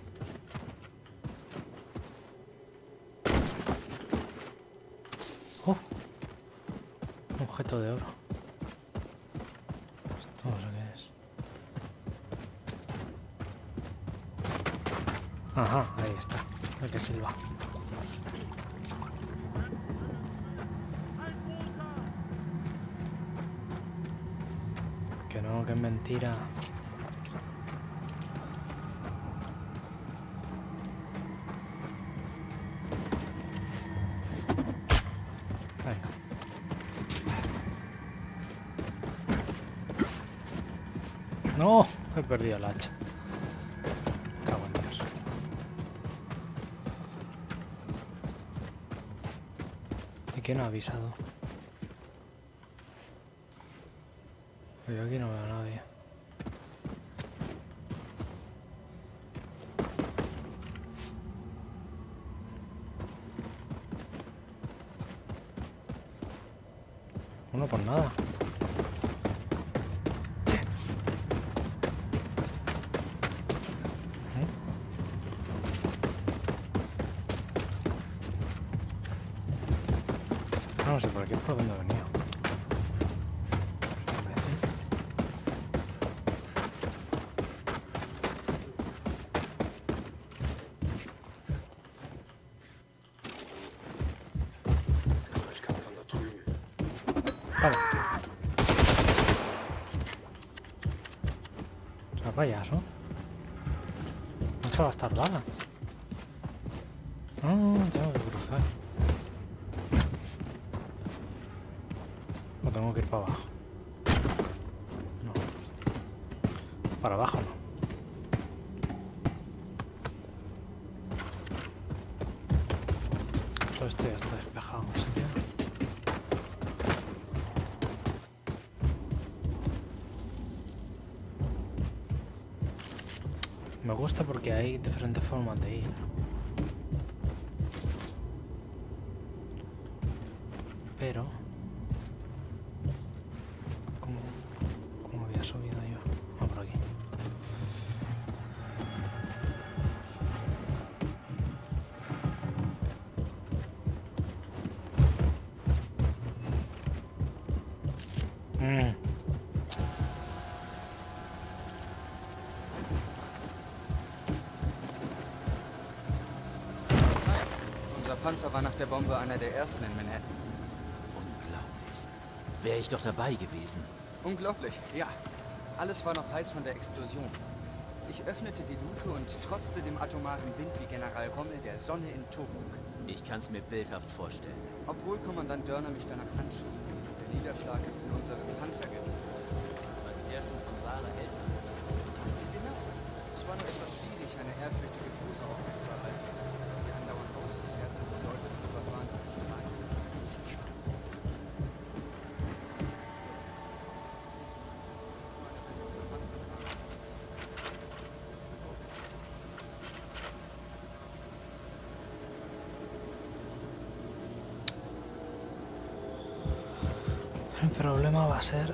Oh, un objeto de oro. Esto no sé qué es. Ajá, ahí está. El que silba. Que no, que es mentira. No, he perdido el hacha. Cago en Dios. ¿Y quién ha avisado? Yo aquí no veo a nadie. Bueno, pues nada. No sé por aquí es por donde he venido. Toma. ¿Será payaso? No se va a gastar balas. No, tengo que cruzar. O tengo que ir para abajo. No. Para abajo no. Todo esto ya está despejado, ¿sí? Me gusta porque hay diferentes formas de ir. Pero... ¿Cómo, cómo había subido yo? Ah, por aquí. Mm. Unser Panzer war nach der Bombe einer der ersten in Manhattan. Unglaublich. Wäre ich doch dabei gewesen. Unglaublich, ja. Alles war noch heiß von der Explosion. Ich öffnete die Luke und trotzte dem atomaren Wind wie General Rommel der Sonne in Tobruk. Ich kann's mir bildhaft vorstellen. Obwohl Kommandant Dörner mich danach anschrieb. Der Niederschlag ist in unseren Panzer gerichtet. Was der schon von wahrer Held war. Ganz genau. Es war nur etwas schwierig, eine ehrfürchtige Pose aufrechtzuerhalten. Die andauernd ausgescherzten Leute zu überfahren und streiten. El problema va a ser...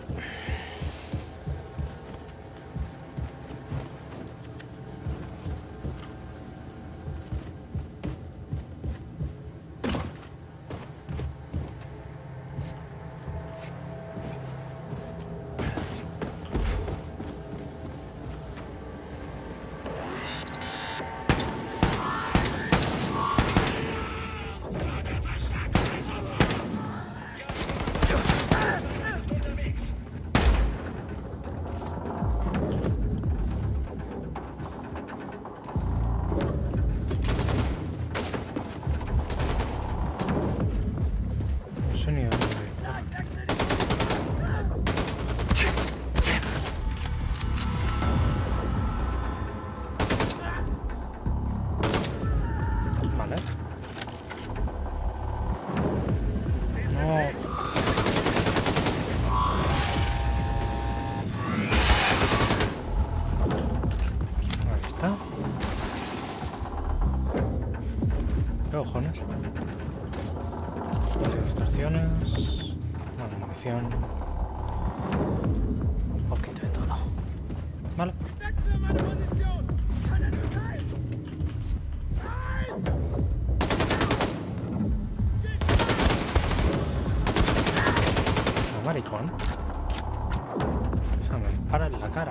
¿Qué cojones? Las ilustraciones... Bueno, munición... Un poquito de todo. Vale. No, maricón. O sea, me dispara en la cara.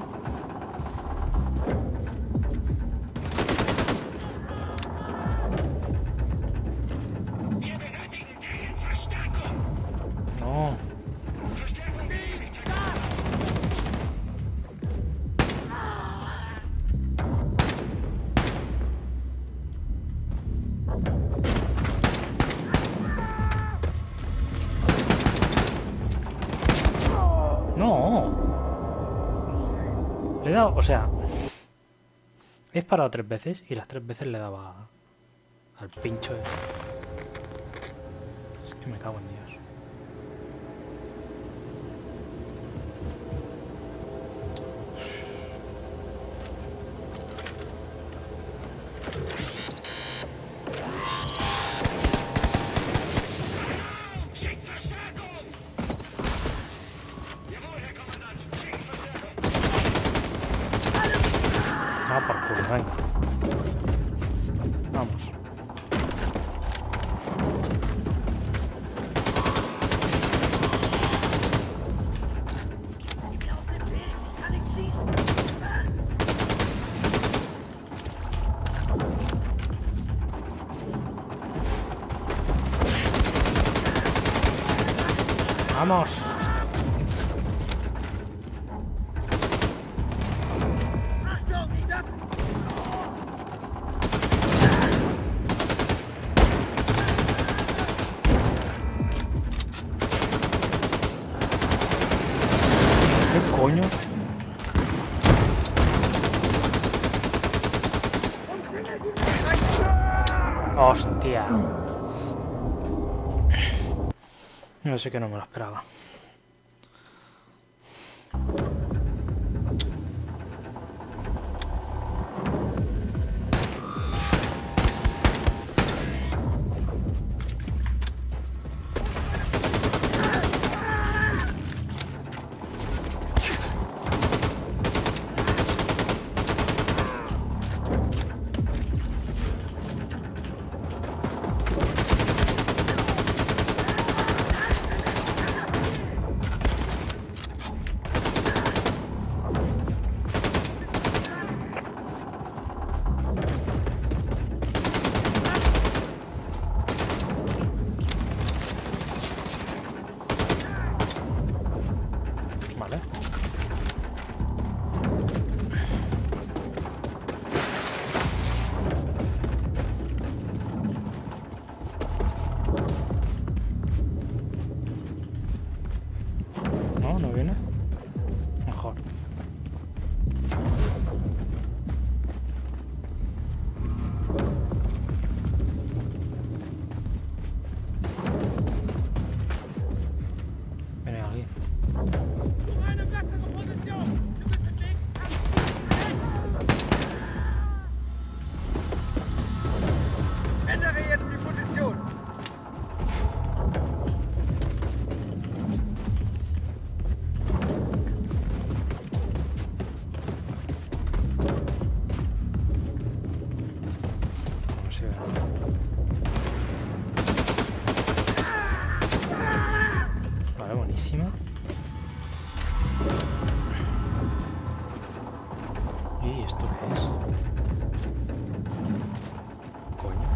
Le he dado, o sea, he disparado tres veces y las tres veces le daba al pincho. De... Es que me cago en Dios. Ah, por culo, venga. Vamos. Vamos. Coño. Hostia. No sé que no me lo esperaba. No, no viene. Mejor. Viene alguien. Ändere jetzt die Position! No se ve nada. Vale, buenísima. ¿Y esto qué es? Coño.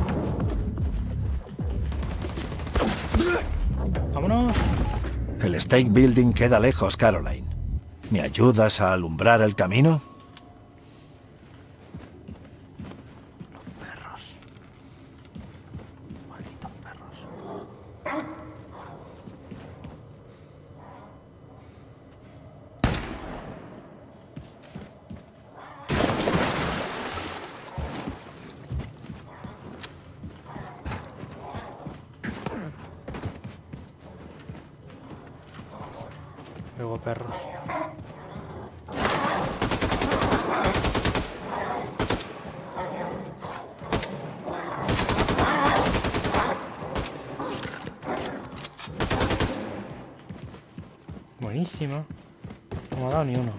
¡Vámonos! El Stake Building queda lejos, Caroline. ¿Me ayudas a alumbrar el camino? Perros. Malditos perros. Luego perros. Buenísima. No me ha dado ni uno.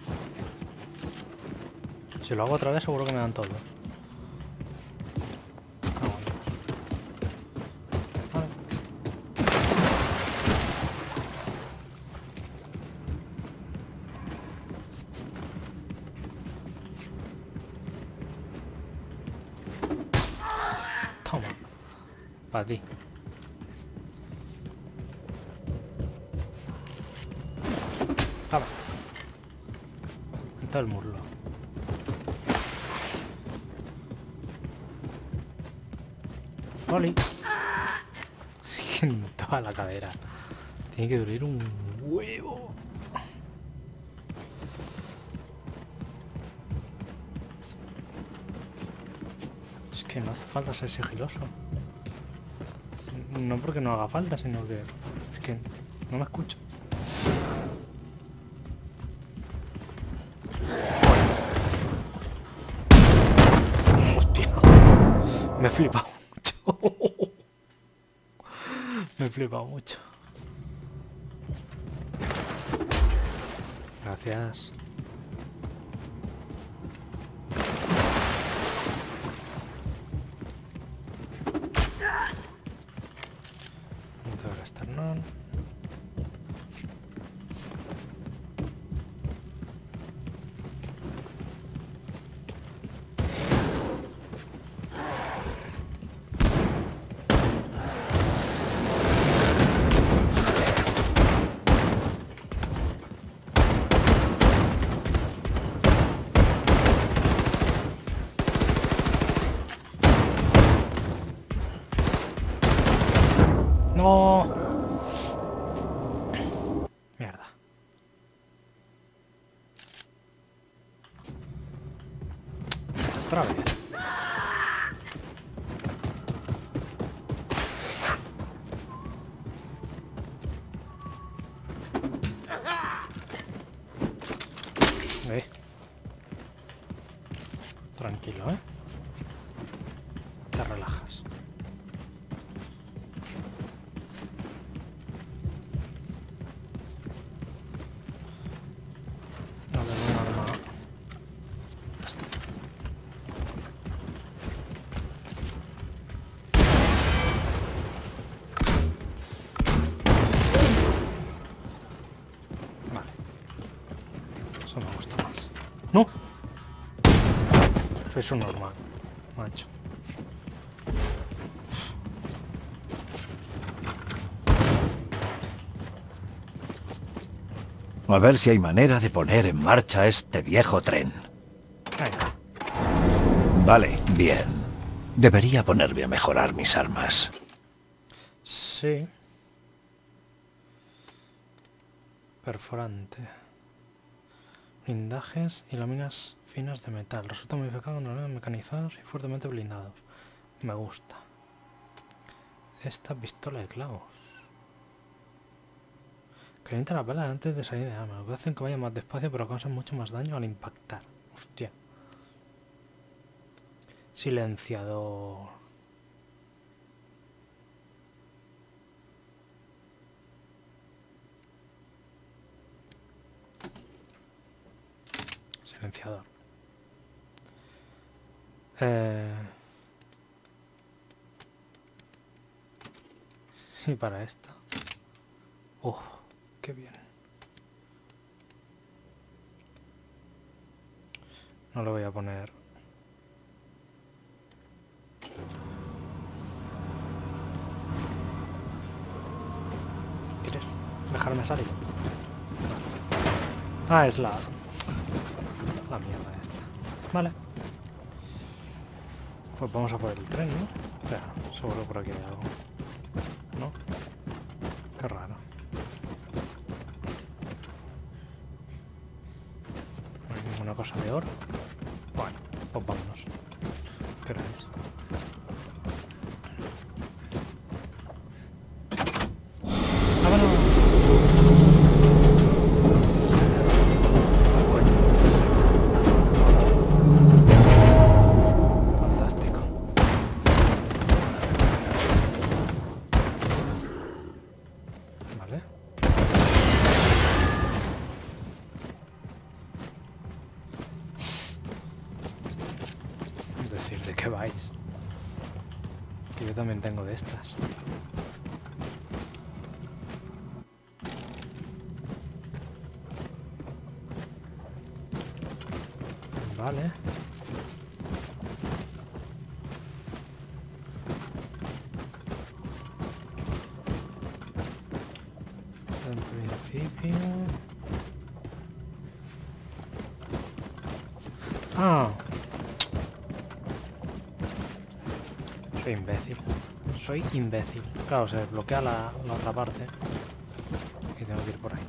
Si lo hago otra vez seguro que me dan todos. Toma. Para ti. Toma. Entra el muslo. Oli. En toda la cadera. Tiene que doler un huevo. Es que no hace falta ser sigiloso. No porque no haga falta, sino que... Es que no me escucho. Hostia. Me he flipado mucho. Me he flipado mucho. Gracias. Punto del esternón. No. Mierda. Otra vez. Ve. Tranquilo, ¿eh? Te relajas. Eso me gusta más. ¡No! Eso es normal, macho. A ver si hay manera de poner en marcha este viejo tren. Venga. Vale, bien. Debería ponerme a mejorar mis armas. Sí. Perforante. Blindajes y láminas finas de metal. Resulta modificado con láminas mecanizados y fuertemente blindados. Me gusta. Esta pistola de clavos. Calienta las balas antes de salir de arma, lo que hacen que vaya más despacio pero causan mucho más daño al impactar. Hostia. Silenciador. Silenciador. Eh... Y para esta. Oh, qué bien. No lo voy a poner. ¿Quieres dejarme salir? Ah, es la... la mierda esta. Vale. Pues vamos a por el tren, ¿no? Espera, seguro por aquí hay algo. ¿No? Qué raro. No hay ninguna cosa de oro. Bueno, pues vámonos. ¿Qué hora es? ¿De qué vais? Que yo también tengo de estas. Vale. En principio... Ah. Soy imbécil. Soy imbécil. Claro, se desbloquea la, la otra parte. Y tengo que ir por ahí.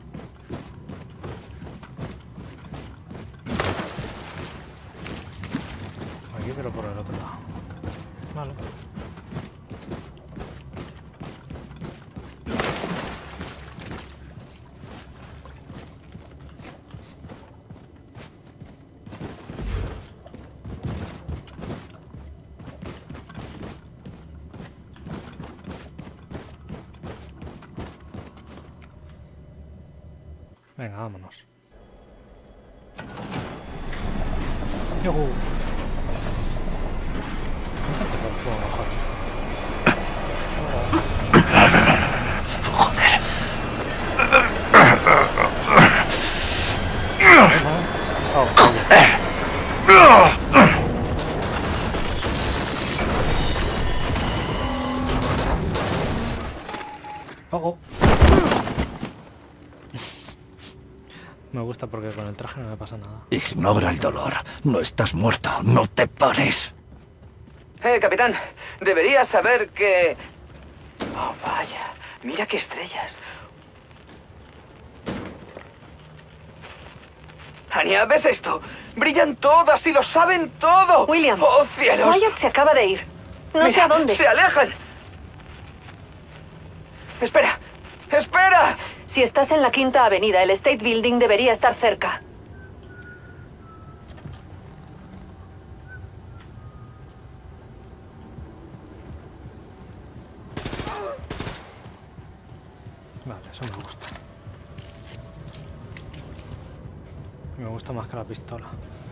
Aquí, pero por el otro lado. Vale. Venga, vámonos. ¡Yuhu! Empezó el juego mejor. Joder. Oh, oh, oh. Me gusta porque con el traje no me pasa nada. Ignora el dolor. No estás muerto. No te pares. Eh, capitán. Deberías saber que... Oh, vaya. Mira qué estrellas. Anya, ¿ves esto? Brillan todas y lo saben todo. William. ¡Oh, cielos! Wyatt se acaba de ir. No Mira, sé a dónde. ¡Se alejan! ¡Espera! ¡Espera! Si estás en la Quinta Avenida, el State Building debería estar cerca. Vale, eso me gusta. Me gusta más que la pistola.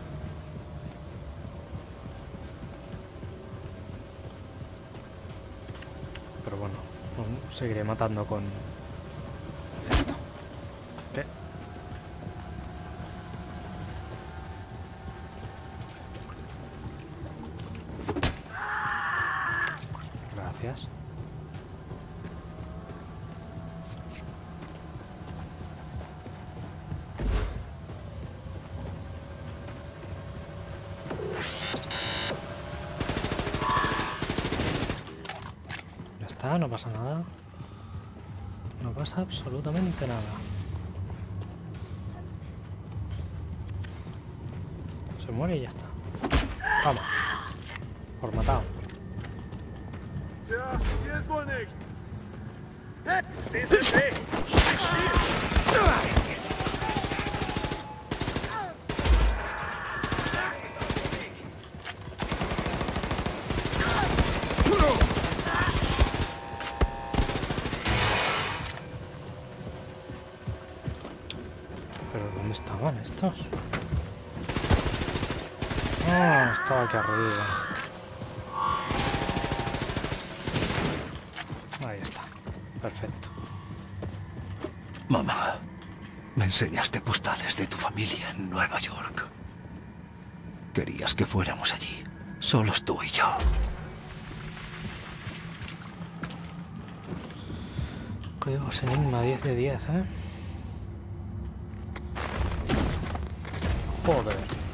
Pero bueno, pues seguiré matando con esto. ¿Qué? Gracias. Ya está, no pasa nada. No pasa absolutamente nada. Se muere y ya está. Toma. Por matado. Tja, hier ist wohl nicht. Hey, den sind weg. ¿Pero dónde estaban estos? Ah, estaba aquí arriba. Ahí está. Perfecto. Mamá, me enseñaste postales de tu familia en Nueva York. Querías que fuéramos allí, solos tú y yo. Códigos Enigma diez de diez, ¿eh? Joder.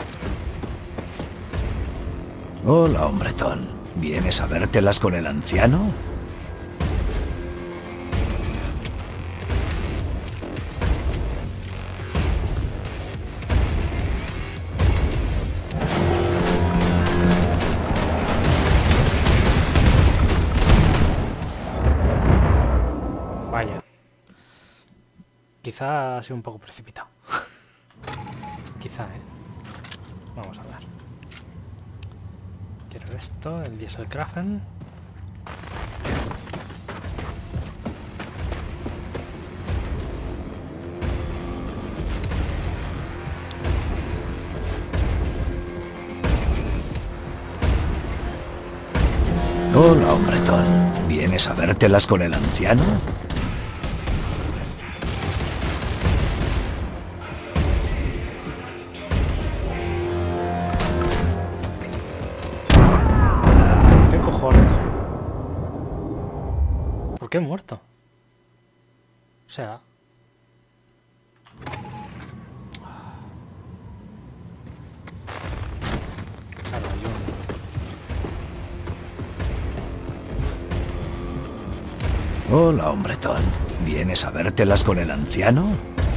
Hola, hombretón. ¿Vienes a vértelas con el anciano? Vaya. Quizá ha sido un poco precipitado. Quizá, ¿eh? Vamos a ver. Quiero esto, el Dieselkrafen. Hola, hombretón. ¿Vienes a vértelas con el anciano? ¿Qué cojones? ¿Por qué he muerto? O sea... Claro, hay un... Hola, hombretón. ¿Vienes a vértelas con el anciano?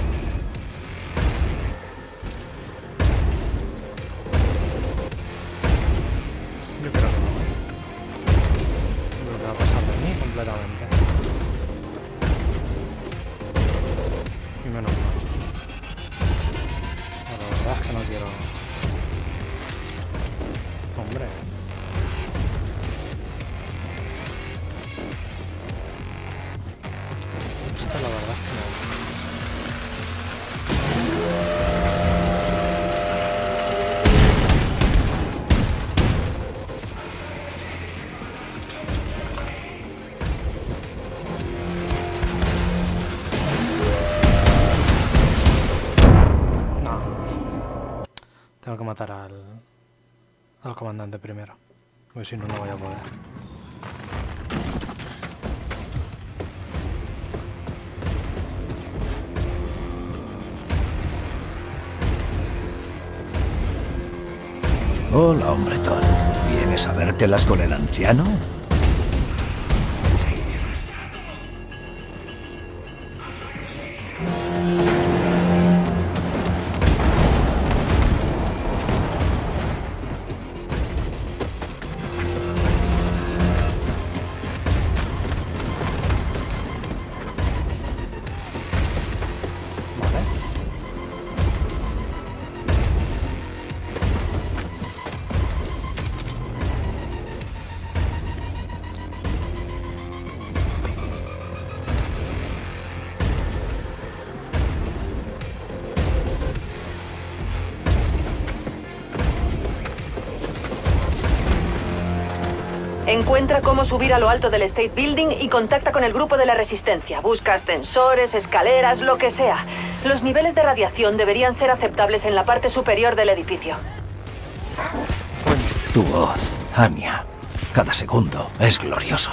Yo creo que no, ¿eh? Yo creo que va a pasar de mí completamente. Y menos mal. Pero la verdad es que no quiero... Hombre. Esta la verdad es que me gusta. No. Tengo que matar al... al comandante primero. Porque si no, no voy a poder. Hola, hombretón. ¿Vienes a vértelas con el anciano? Encuentra cómo subir a lo alto del State Building y contacta con el grupo de la Resistencia. Busca ascensores, escaleras, lo que sea. Los niveles de radiación deberían ser aceptables en la parte superior del edificio. Tu voz, Anya. Cada segundo es glorioso.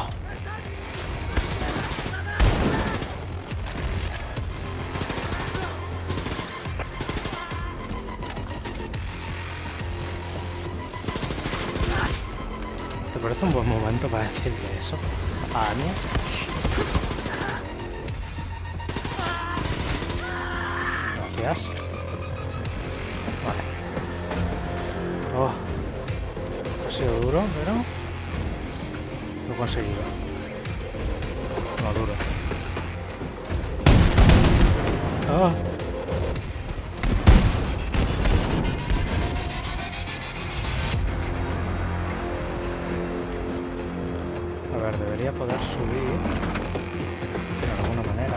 ¿Te parece un buen momento para decirle eso a Anya? Gracias. Vale. duro, pero... lo he conseguido. No duro. Ah. A ver, debería poder subir de alguna manera.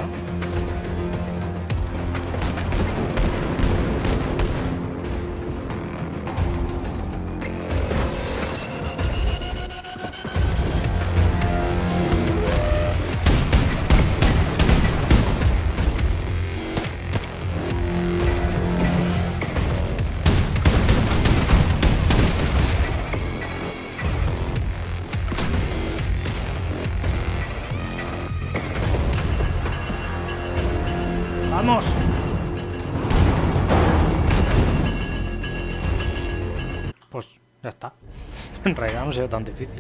¡Vamos! Pues ya está. En realidad no ha sido tan difícil.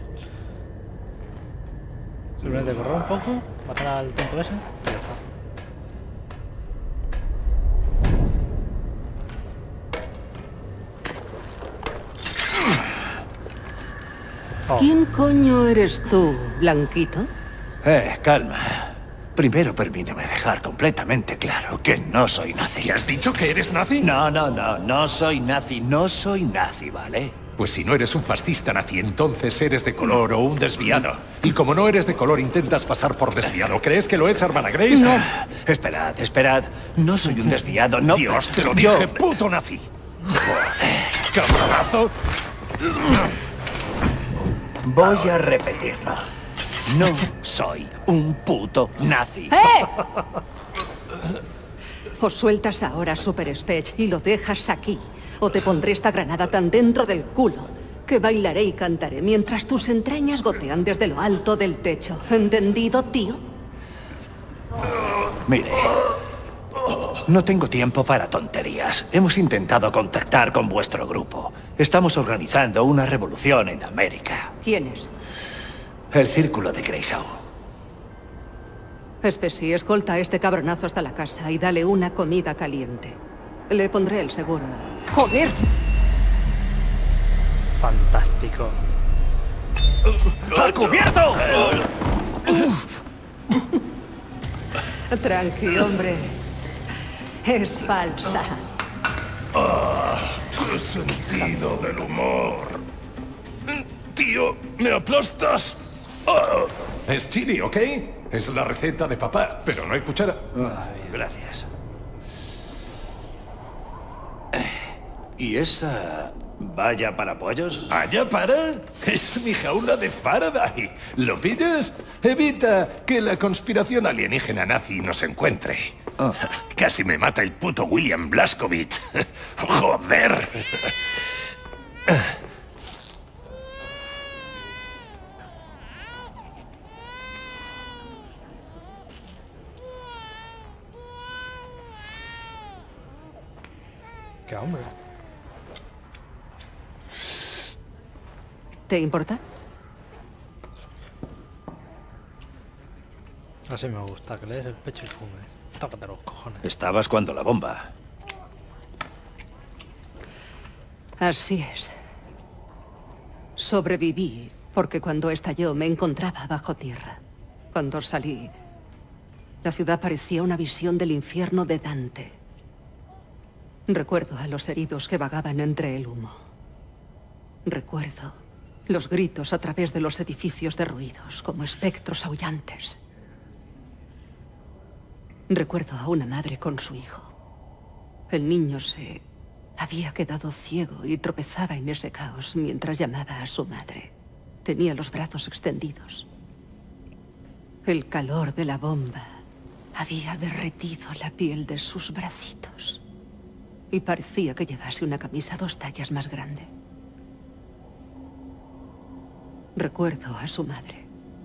Simplemente correr un poco, matar al tonto ese y ya está. Oh. ¿Quién coño eres tú, Blanquito? Eh, calma. Primero permíteme dejar completamente claro que no soy nazi. ¿Qué has dicho que eres nazi? No, no, no, no soy nazi, no soy nazi, ¿vale? Pues si no eres un fascista nazi, entonces eres de color o un desviado. Y como no eres de color, intentas pasar por desviado. ¿Crees que lo es, hermana Grace? No. Esperad, esperad. No soy un desviado, no. Dios, te lo dije, Yo... puto nazi. Joder, cabronazo. Voy a repetirlo. No soy un puto nazi. ¡Eh! O sueltas ahora Super Spech y lo dejas aquí, o te pondré esta granada tan dentro del culo que bailaré y cantaré mientras tus entrañas gotean desde lo alto del techo. ¿Entendido, tío? Mire, no tengo tiempo para tonterías. Hemos intentado contactar con vuestro grupo. Estamos organizando una revolución en América. ¿Quiénes? El Círculo de Greysaw. Specie, escolta a este cabronazo hasta la casa y dale una comida caliente. Le pondré el seguro. ¡Joder! Fantástico. ¡Al cubierto! Tranqui, hombre. Es falsa. Ah, qué sentido del humor. Tío, ¿me aplastas? Ah, es chili, ¿ok? Es la receta de papá, pero no hay cuchara. Ah, gracias. ¿Y esa valla para pollos? ¿Valla para? Es mi jaula de Faraday. ¿Lo pillas? Evita que la conspiración alienígena nazi nos encuentre. Oh. Casi me mata el puto William Blazkowicz. ¡Joder! ¡Qué hombre! ¿Te importa? Así me gusta, que le des el pecho y fumes. Tápate los cojones. Estabas cuando la bomba. Así es. Sobreviví porque cuando estalló me encontraba bajo tierra. Cuando salí, la ciudad parecía una visión del infierno de Dante. Recuerdo a los heridos que vagaban entre el humo. Recuerdo los gritos a través de los edificios derruidos, como espectros aullantes. Recuerdo a una madre con su hijo. El niño se había quedado ciego y tropezaba en ese caos mientras llamaba a su madre. Tenía los brazos extendidos. El calor de la bomba había derretido la piel de sus bracitos. Y parecía que llevase una camisa dos tallas más grande. Recuerdo a su madre,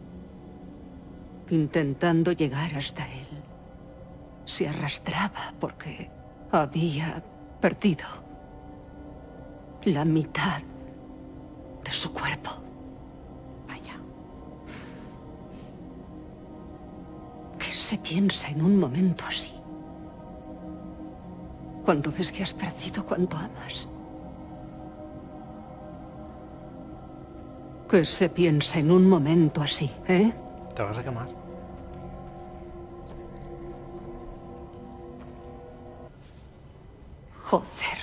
intentando llegar hasta él. Se arrastraba porque había perdido la mitad de su cuerpo. Vaya. ¿Qué se piensa en un momento así? Cuando ves que has perdido cuanto amas. ¿Qué se piensa en un momento así, eh? Te vas a quemar. Joder.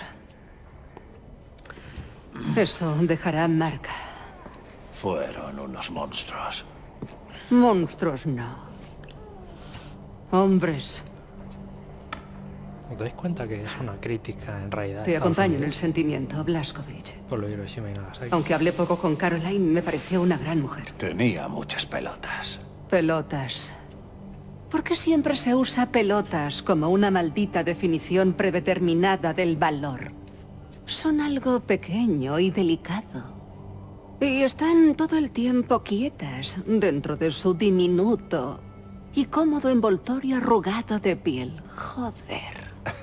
Eso dejará marca. Fueron unos monstruos. Monstruos no. Hombres. ¿Os dais cuenta que es una crítica en realidad? Te acompaño en el sentimiento, Blazkowicz. Por lo de Hiroshima y Nagasaki. Aunque hablé poco con Caroline, me pareció una gran mujer. Tenía muchas pelotas. Pelotas. ¿Por qué siempre se usa pelotas como una maldita definición predeterminada del valor? Son algo pequeño y delicado. Y están todo el tiempo quietas dentro de su diminuto y cómodo envoltorio arrugado de piel. Joder.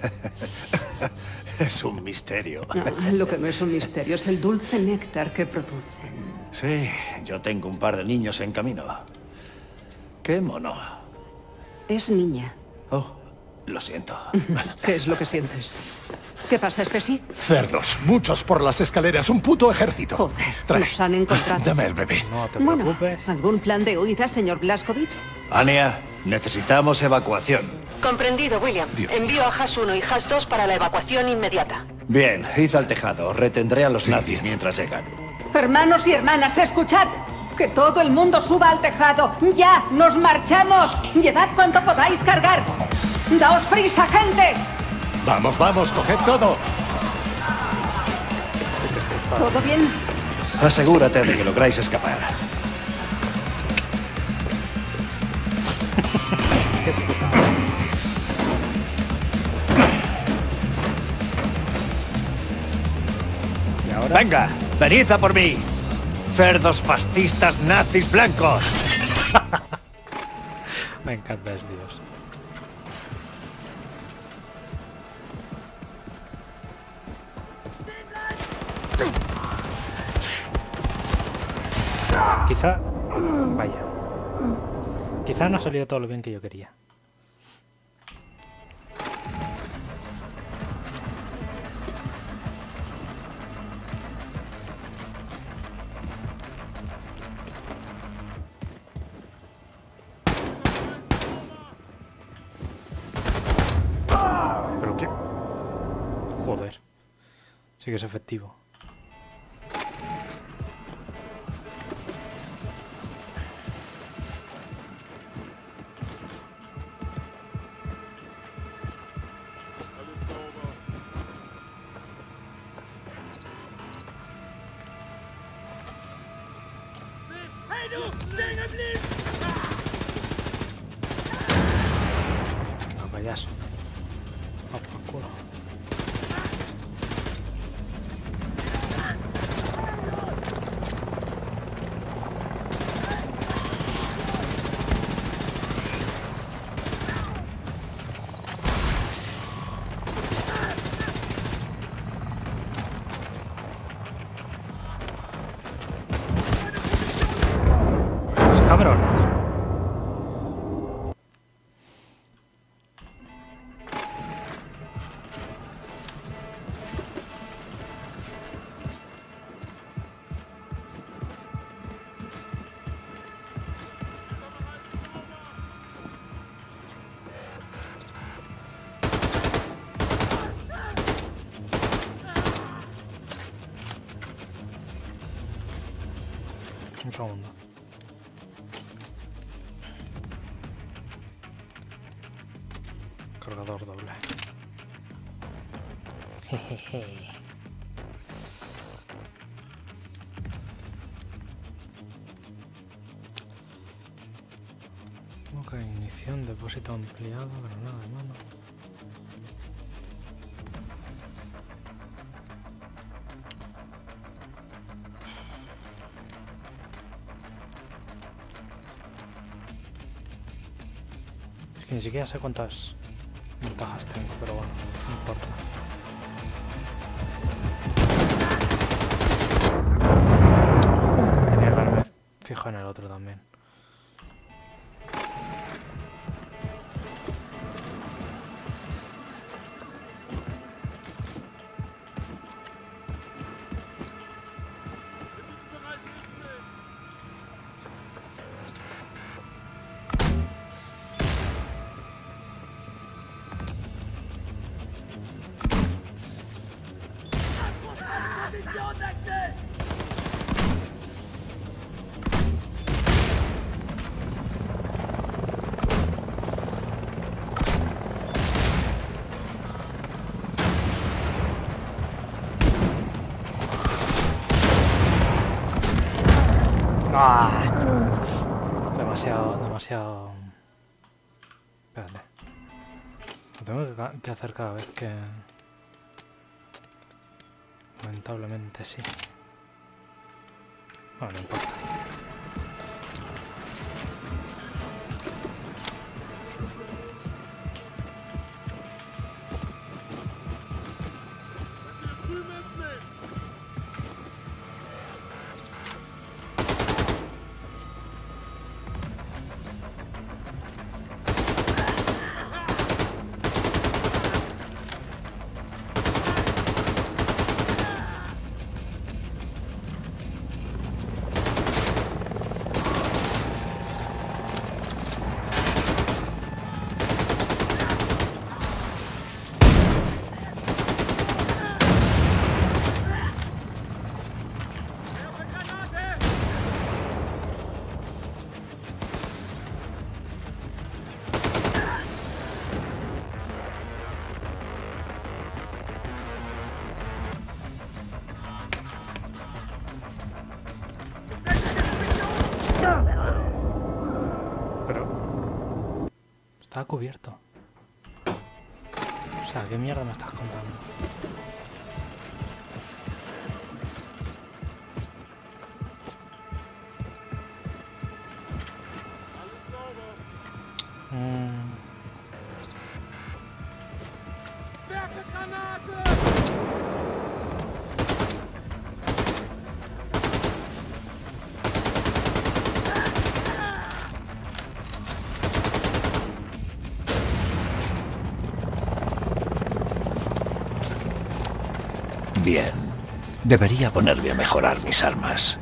Es un misterio. No, lo que no es un misterio es el dulce néctar que producen. Sí, yo tengo un par de niños en camino. Qué mono. Es niña. Oh, lo siento. ¿Qué es lo que sientes? ¿Qué pasa, Specie? Cerdos, muchos por las escaleras, un puto ejército. Joder, Trae. nos han encontrado. Dame el bebé. No te Bueno, preocupes. ¿algún plan de huida, señor Blazkowicz? Anya, necesitamos evacuación. Comprendido, William. Envío a Hash uno y Hash dos para la evacuación inmediata. Bien, id al tejado. Retendré a los nazis mientras llegan. Hermanos y hermanas, escuchad. Que todo el mundo suba al tejado. ¡Ya! ¡Nos marchamos! Llevad cuanto podáis cargar. ¡Daos prisa, gente! Vamos, vamos, coged todo. ¿Todo bien? Asegúrate de que lográis escapar. ¿Y ahora? Venga, venid a por mí. Cerdos fascistas nazis blancos. Me encanta, es Dios. Quizá... Vaya. Quizá no ha salido todo lo bien que yo quería. ¿Pero qué? Joder. Sí que es efectivo. No, payaso. A por culo. Pues los cabrones. Un segundo. Cargador doble. Jejeje. Ok, inición, depósito ampliado, granada de mano. Es que ni siquiera sé cuántas ventajas tengo, pero bueno, no importa. Tenía que haberme fijado en el otro también. ¡Ah! Demasiado, demasiado... Espérate. Lo tengo que hacer cada vez que... Lamentablemente sí. Bueno, no importa. Está cubierto. O sea, ¿qué mierda me estás contando? Mm. Bien. Debería ponerme a mejorar mis armas.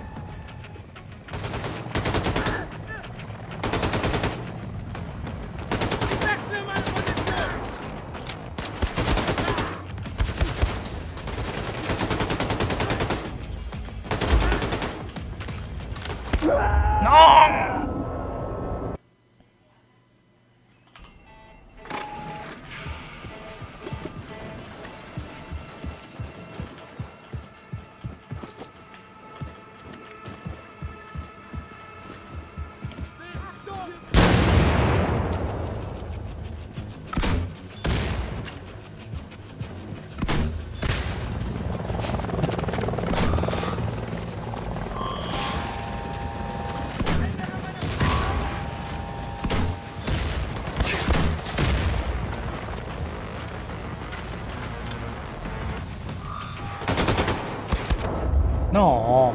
No.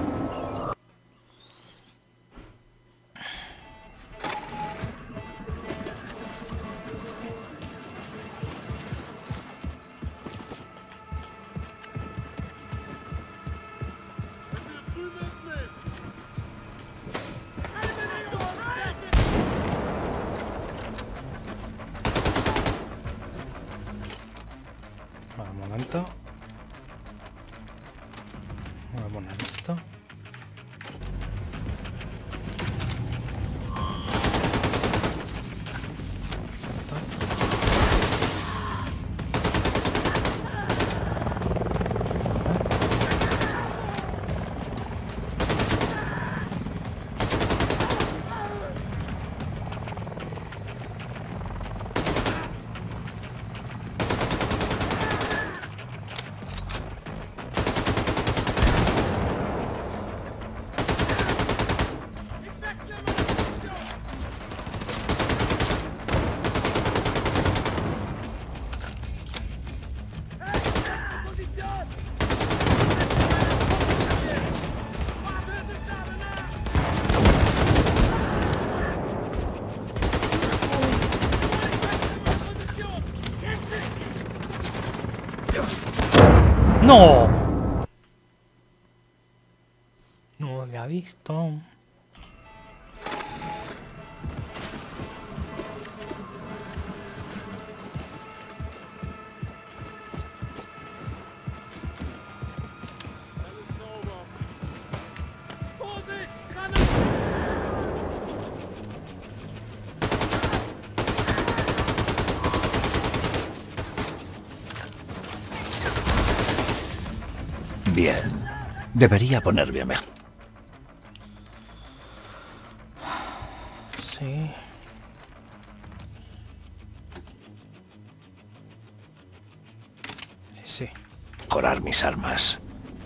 Vale, un momento. Voy a poner esto. ¡No! No había visto. Bien. Debería ponerme a mejor. sí. Sí. Mejorar mis armas.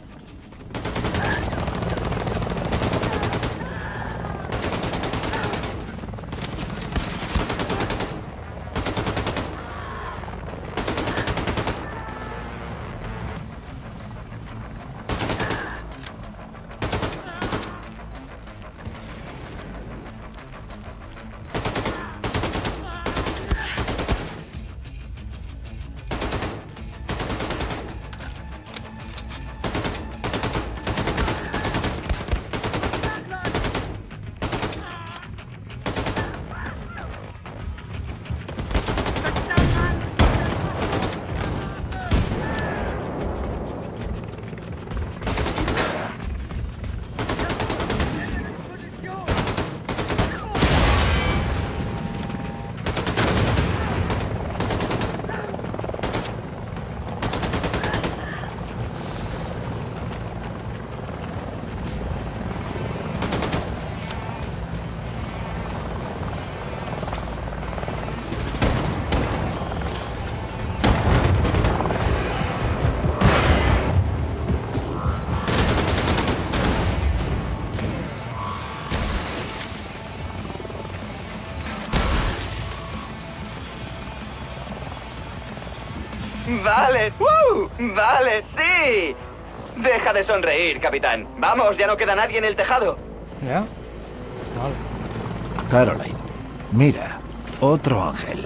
Vale, ¡uh! Vale, sí. Deja de sonreír, capitán. Vamos, ya no queda nadie en el tejado. ¿Ya? Vale. Caroline, mira, otro ángel.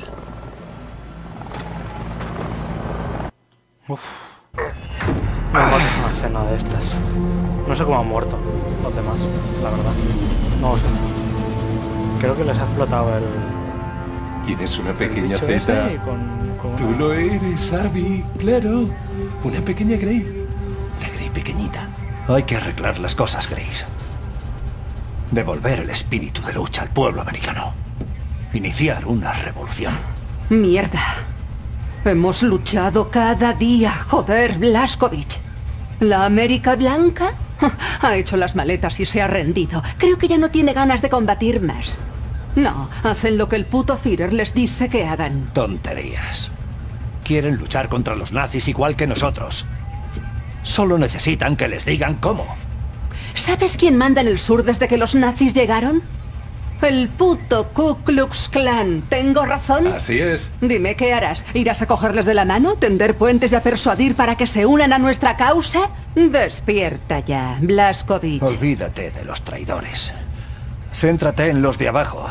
Uf. No me parece una escena de estas. No sé cómo han muerto los demás, la verdad. No lo sé. Creo que les ha explotado el... Tienes una el pequeña bicho Z. ese y con, con Tú una- lo eres, Abby, claro. Una pequeña Grey. Una Grey pequeñita. Hay que arreglar las cosas, Grace. Devolver el espíritu de lucha al pueblo americano. Iniciar una revolución. Mierda. Hemos luchado cada día, joder, Blazkowicz. ¿La América Blanca? Ha hecho las maletas y se ha rendido. Creo que ya no tiene ganas de combatir más. No, hacen lo que el puto Führer les dice que hagan. Tonterías. Quieren luchar contra los nazis igual que nosotros. Solo necesitan que les digan cómo. ¿Sabes quién manda en el sur desde que los nazis llegaron? El puto Ku Klux Klan. ¿Tengo razón? Así es. Dime, ¿qué harás? ¿Irás a cogerles de la mano? ¿Tender puentes y a persuadir para que se unan a nuestra causa? Despierta ya, Blazkowicz. Olvídate de los traidores. Céntrate en los de abajo.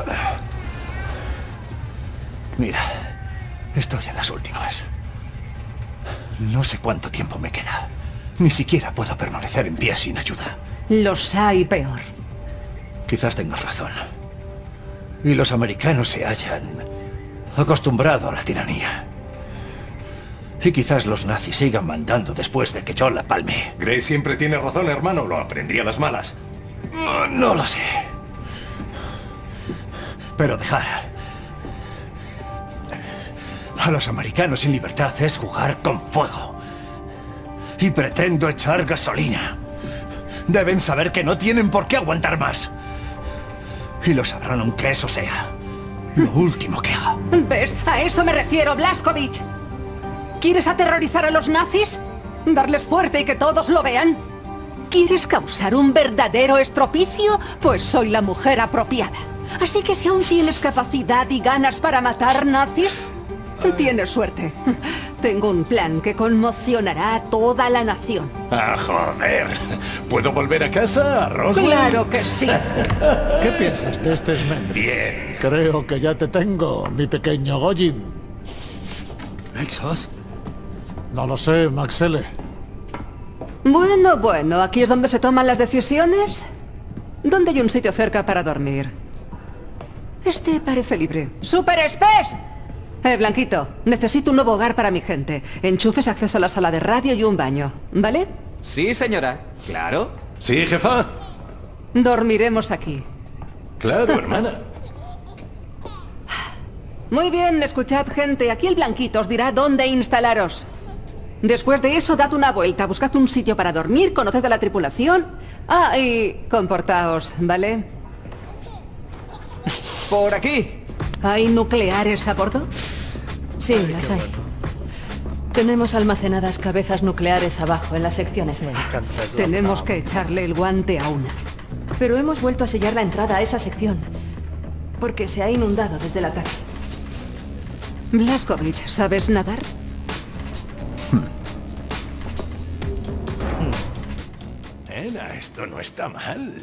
Mira, estoy en las últimas. No sé cuánto tiempo me queda. Ni siquiera puedo permanecer en pie sin ayuda. Los hay peor. Quizás tengas razón. Y los americanos se hayan acostumbrado a la tiranía. Y quizás los nazis sigan mandando después de que yo la palme. Grey siempre tiene razón, hermano. Lo aprendí a las malas. No, no lo sé. Pero dejar a los americanos sin libertad es jugar con fuego. Y pretendo echar gasolina. Deben saber que no tienen por qué aguantar más. Y lo sabrán aunque eso sea lo último que haga. ¿Ves? A eso me refiero, Blazkowicz. ¿Quieres aterrorizar a los nazis? ¿Darles fuerte y que todos lo vean? ¿Quieres causar un verdadero estropicio? Pues soy la mujer apropiada. Así que si aún tienes capacidad y ganas para matar nazis, tienes suerte. Tengo un plan que conmocionará a toda la nación. Ah, joder. ¿Puedo volver a casa, Roswell? ¡Claro que sí! ¿Qué piensas de este esmendro? Bien. Creo que ya te tengo, mi pequeño Goyim. ¿Exos? No lo sé, Maxele. Bueno, bueno, ¿aquí es donde se toman las decisiones? ¿Dónde hay un sitio cerca para dormir? Este parece libre. ¡Super Spes! Eh, Blanquito, necesito un nuevo hogar para mi gente. Enchufes, acceso a la sala de radio y un baño, ¿vale? Sí, señora. Claro. Sí, jefa. Dormiremos aquí. Claro, hermana. Muy bien, escuchad, gente. Aquí el Blanquito os dirá dónde instalaros. Después de eso, dad una vuelta, buscad un sitio para dormir, conoced a la tripulación. Ah, y comportaos, ¿vale? Por aquí. ¿Hay nucleares a bordo? Sí, Ay, las qué hay. bueno. Tenemos almacenadas cabezas nucleares abajo en la sección F. Me encanta el Tenemos laptop. que echarle el guante a una. Pero hemos vuelto a sellar la entrada a esa sección. Porque se ha inundado desde el ataque. Blazkowicz, ¿sabes nadar? Nena, esto no está mal.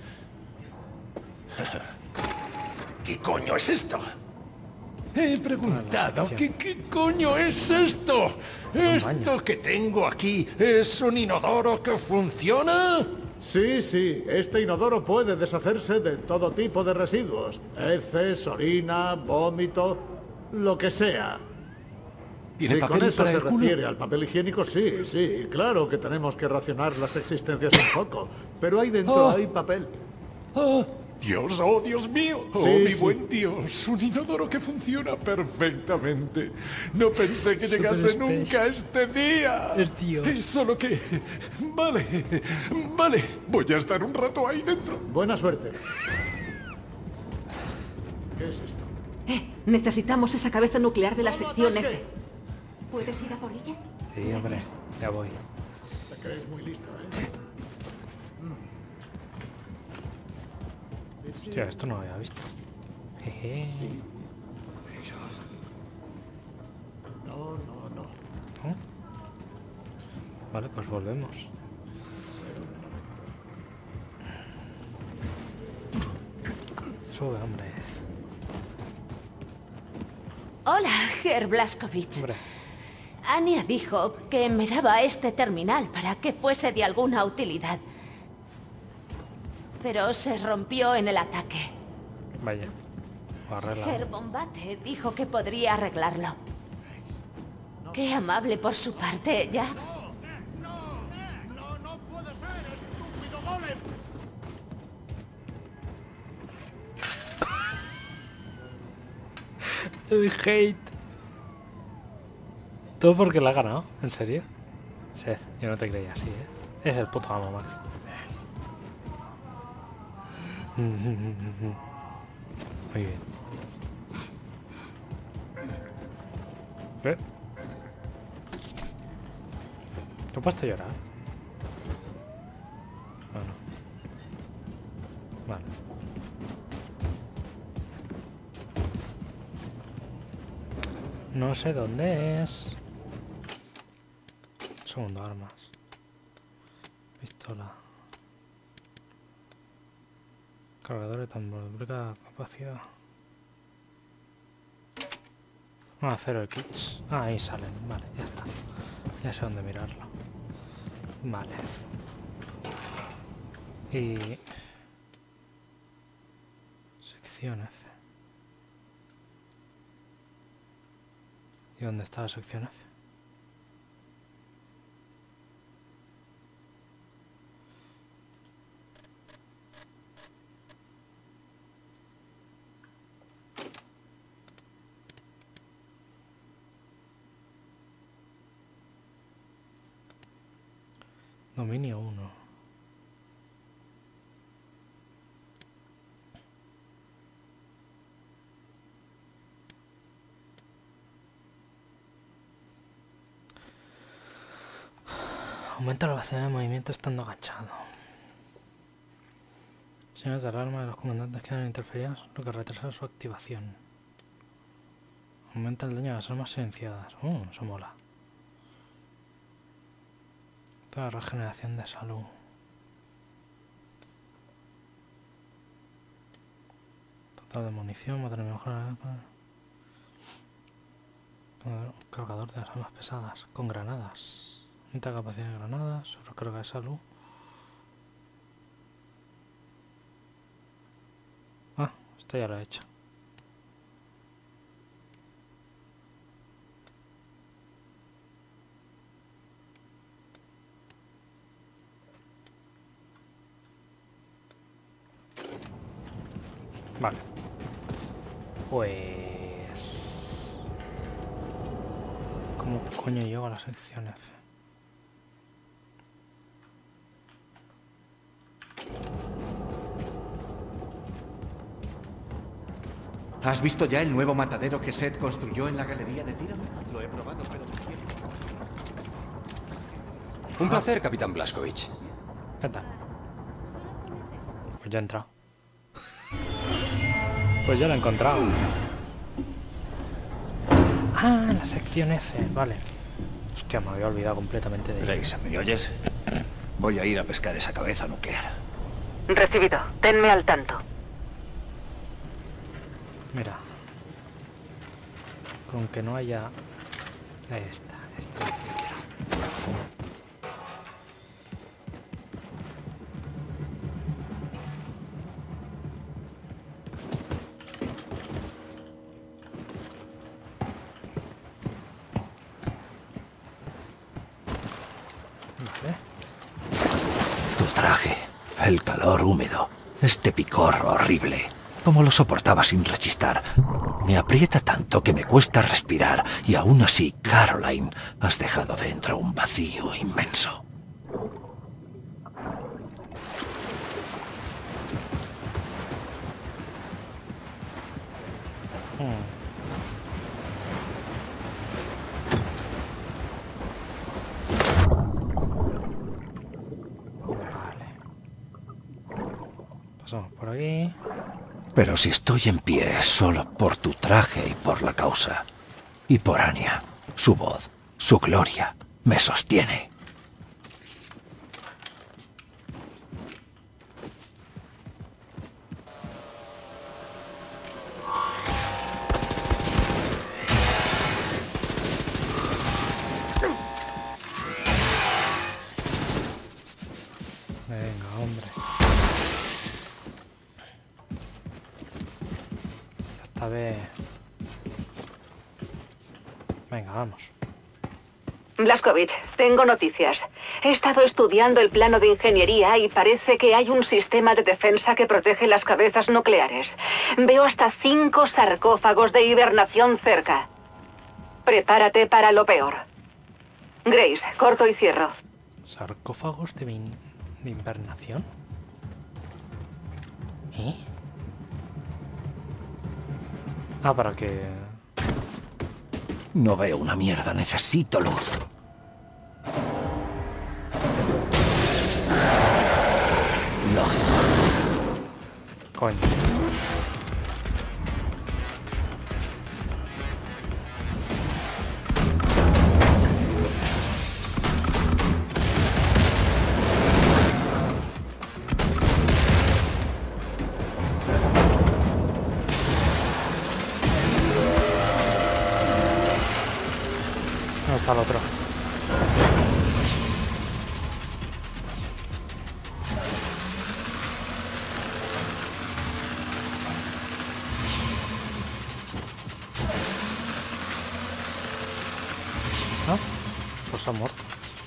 ¿Qué coño es esto? He preguntado, ¿qué, qué coño es esto? ¿Esto que tengo aquí es un inodoro que funciona? Sí, sí, este inodoro puede deshacerse de todo tipo de residuos. Heces, orina, vómito, lo que sea. ¿Tiene Si papel con eso para se el culo? refiere al papel higiénico, sí, sí. Claro que tenemos que racionar las existencias un poco. Pero ahí dentro Oh. hay papel. Oh, Dios, oh Dios mío. Oh, Sí, mi sí. buen Dios. Un inodoro que funciona perfectamente. No pensé que Super llegase special. nunca este día. Es Dios. Es solo que... Vale, vale. Voy a estar un rato ahí dentro. Buena suerte. ¿Qué es esto? Eh, necesitamos esa cabeza nuclear de la sección F. ¿Puedes ir a por ella? Sí, hombre, ya voy. Te crees muy listo, ¿eh? Hostia, esto no lo había visto. Jeje. No, no, no. ¿No? Vale, pues volvemos. Sube, hombre. Hola, Herr Blazkowicz. Hombre. Anya dijo que me daba este terminal para que fuese de alguna utilidad. Pero se rompió en el ataque. Vaya. Lo arregla. Herr Bombate dijo que podría arreglarlo. Qué amable por su parte, ¿ya? El hate. Todo porque la ha ganado, ¿en serio? Seth, yo no te creía así, ¿eh? Es el puto amo, Max. Muy bien. ¿Eh? ¿Te he puesto a llorar? Bueno. Vale. No sé dónde es. Segundo, armas. Pistola. Cargador de tambor. Duplica capacidad. Ah, cero kits. Ah, ahí salen. Vale, ya está. Ya sé dónde mirarlo. Vale. Y... sección F. ¿Y dónde está la sección F? Dominio uno. Aumenta la velocidad de movimiento estando agachado. Señales de alarma de los comandantes quedan interferidas, lo que retrasa su activación. Aumenta el daño de las armas silenciadas. Uh, eso mola. Toda regeneración de salud. Total de munición, material mejor. Cargador de las armas pesadas. Con granadas. Aumenta capacidad de granadas. Sobrecarga de salud. Ah, esto ya lo he hecho. Vale. Pues... ¿cómo coño llego a la sección F? ¿Has visto ya el nuevo matadero que Seth construyó en la galería de tiro? Lo he probado, pero... Un placer, Capitán Blazkowicz. ¿Qué tal? Pues ya he entrado. Pues ya lo he encontrado. Ah, la sección F, vale. Hostia, me había olvidado completamente de... Grace, ¿me oyes? Voy a ir a pescar esa cabeza nuclear. Recibido. Tenme al tanto. Mira. Con que no haya... Esta, esta es la que yo quiero. Tu traje, el calor húmedo, este picor horrible. ¿Cómo lo soportaba sin rechistar? Me aprieta tanto que me cuesta respirar y aún así, Caroline, has dejado dentro un vacío inmenso. Pasamos por aquí. Pero si estoy en pie es solo por tu traje y por la causa. Y por Anya. Su voz, su gloria, me sostiene. Venga, hombre. Esta vez... Venga, vamos. Blazkowicz, tengo noticias. He estado estudiando el plano de ingeniería y parece que hay un sistema de defensa que protege las cabezas nucleares. Veo hasta cinco sarcófagos de hibernación cerca. Prepárate para lo peor. Grace, corto y cierro. ¿Sarcófagos de, in de hibernación? ¿Eh? Ah, para que... No veo una mierda, necesito luz. Lógico. Coño. ¿Dónde está el otro? ¿No? Pues ha muerto.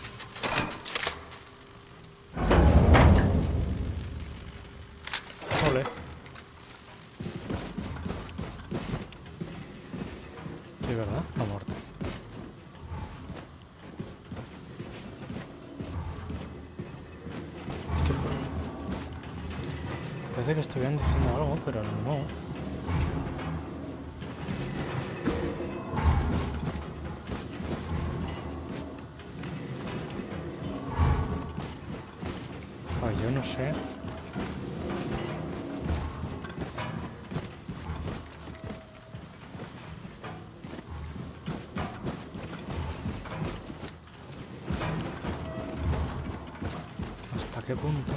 Ole. Sí, ¿verdad? Ha muerto. Es que... Parece que estuvieran diciendo algo, pero no. Ay, yo no sé. ¿Hasta qué punto?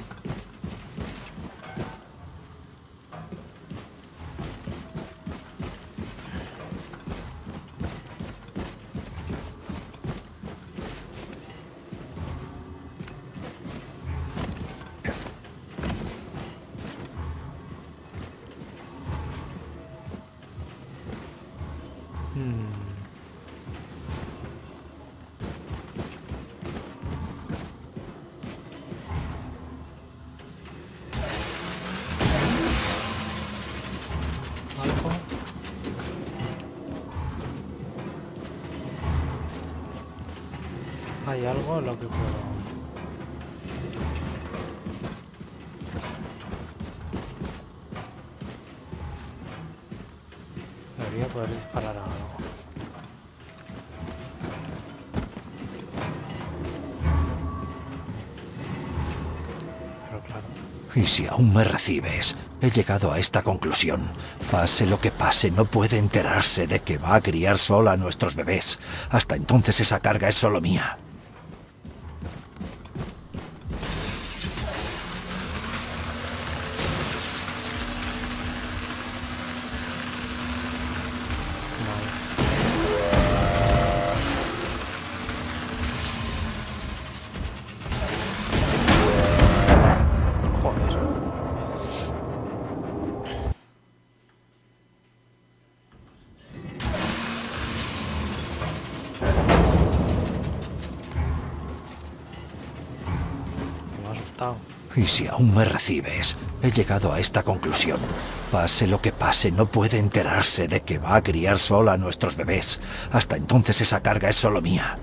Hmm. Algo. Hay algo en lo que puedo... poder disparar a algo. Pero claro. Y si aún me recibes, he llegado a esta conclusión. Pase lo que pase, no puede enterarse de que va a criar sola a nuestros bebés. Hasta entonces esa carga es solo mía. Y si aún me recibes, he llegado a esta conclusión. Pase lo que pase, no puede enterarse de que va a criar sola a nuestros bebés. Hasta entonces esa carga es solo mía.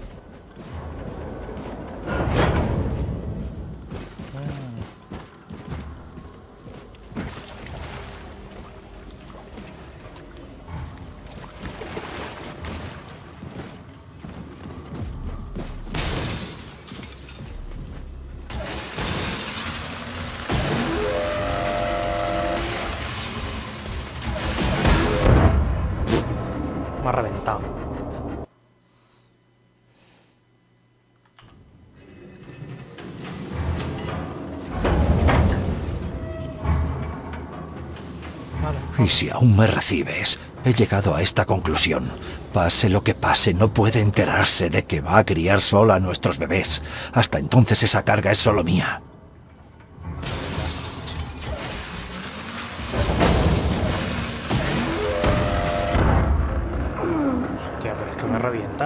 Me ha reventado. Y si aún me recibes, he llegado a esta conclusión. Pase lo que pase, no puede enterarse de que va a criar sola a nuestros bebés. Hasta entonces esa carga es solo mía. Hostia, pero es que me revienta.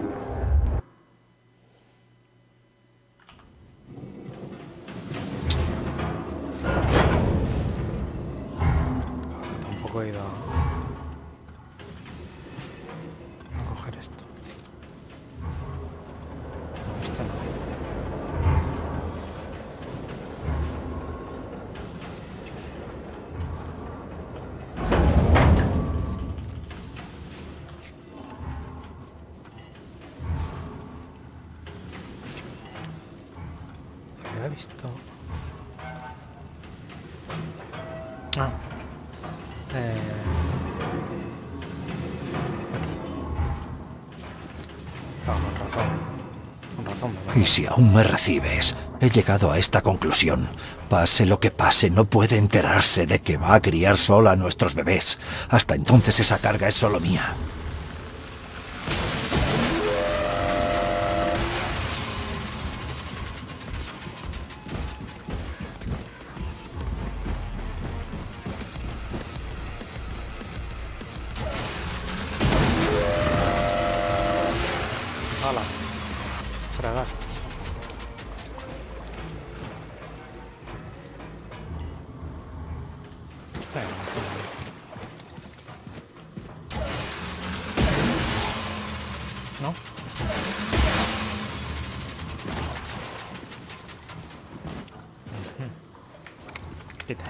Tampoco he ido a coger esto. Esto no. He visto. Ah. Eh... Aquí. Ah, con razón. Con razón me va. Y si aún me recibes, he llegado a esta conclusión. Pase lo que pase, no puede enterarse de que va a criar sola a nuestros bebés. Hasta entonces esa carga es solo mía. Hala. Fregar. Venga, ¿no? Uh-huh. Quita.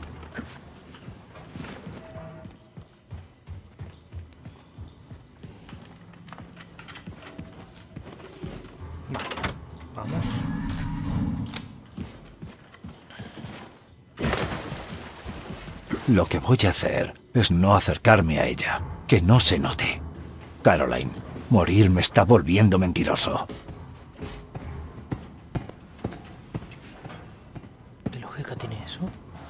Vamos. Lo que voy a hacer es no acercarme a ella. Que no se note. Caroline, morir me está volviendo mentiroso. ¿Qué lógica tiene eso?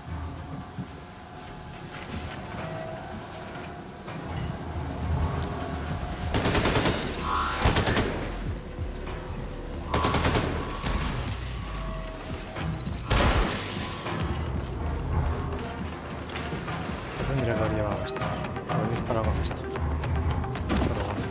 Tendría que haber llevado esto. Haber disparado con esto. Pero bueno.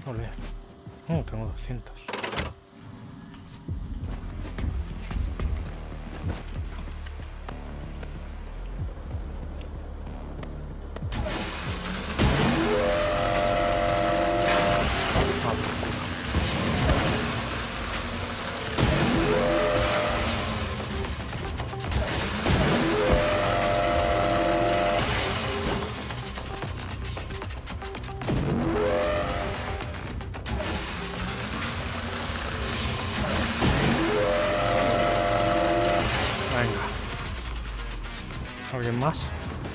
Ole. Oh, tengo doscientos. ¿Alguien más?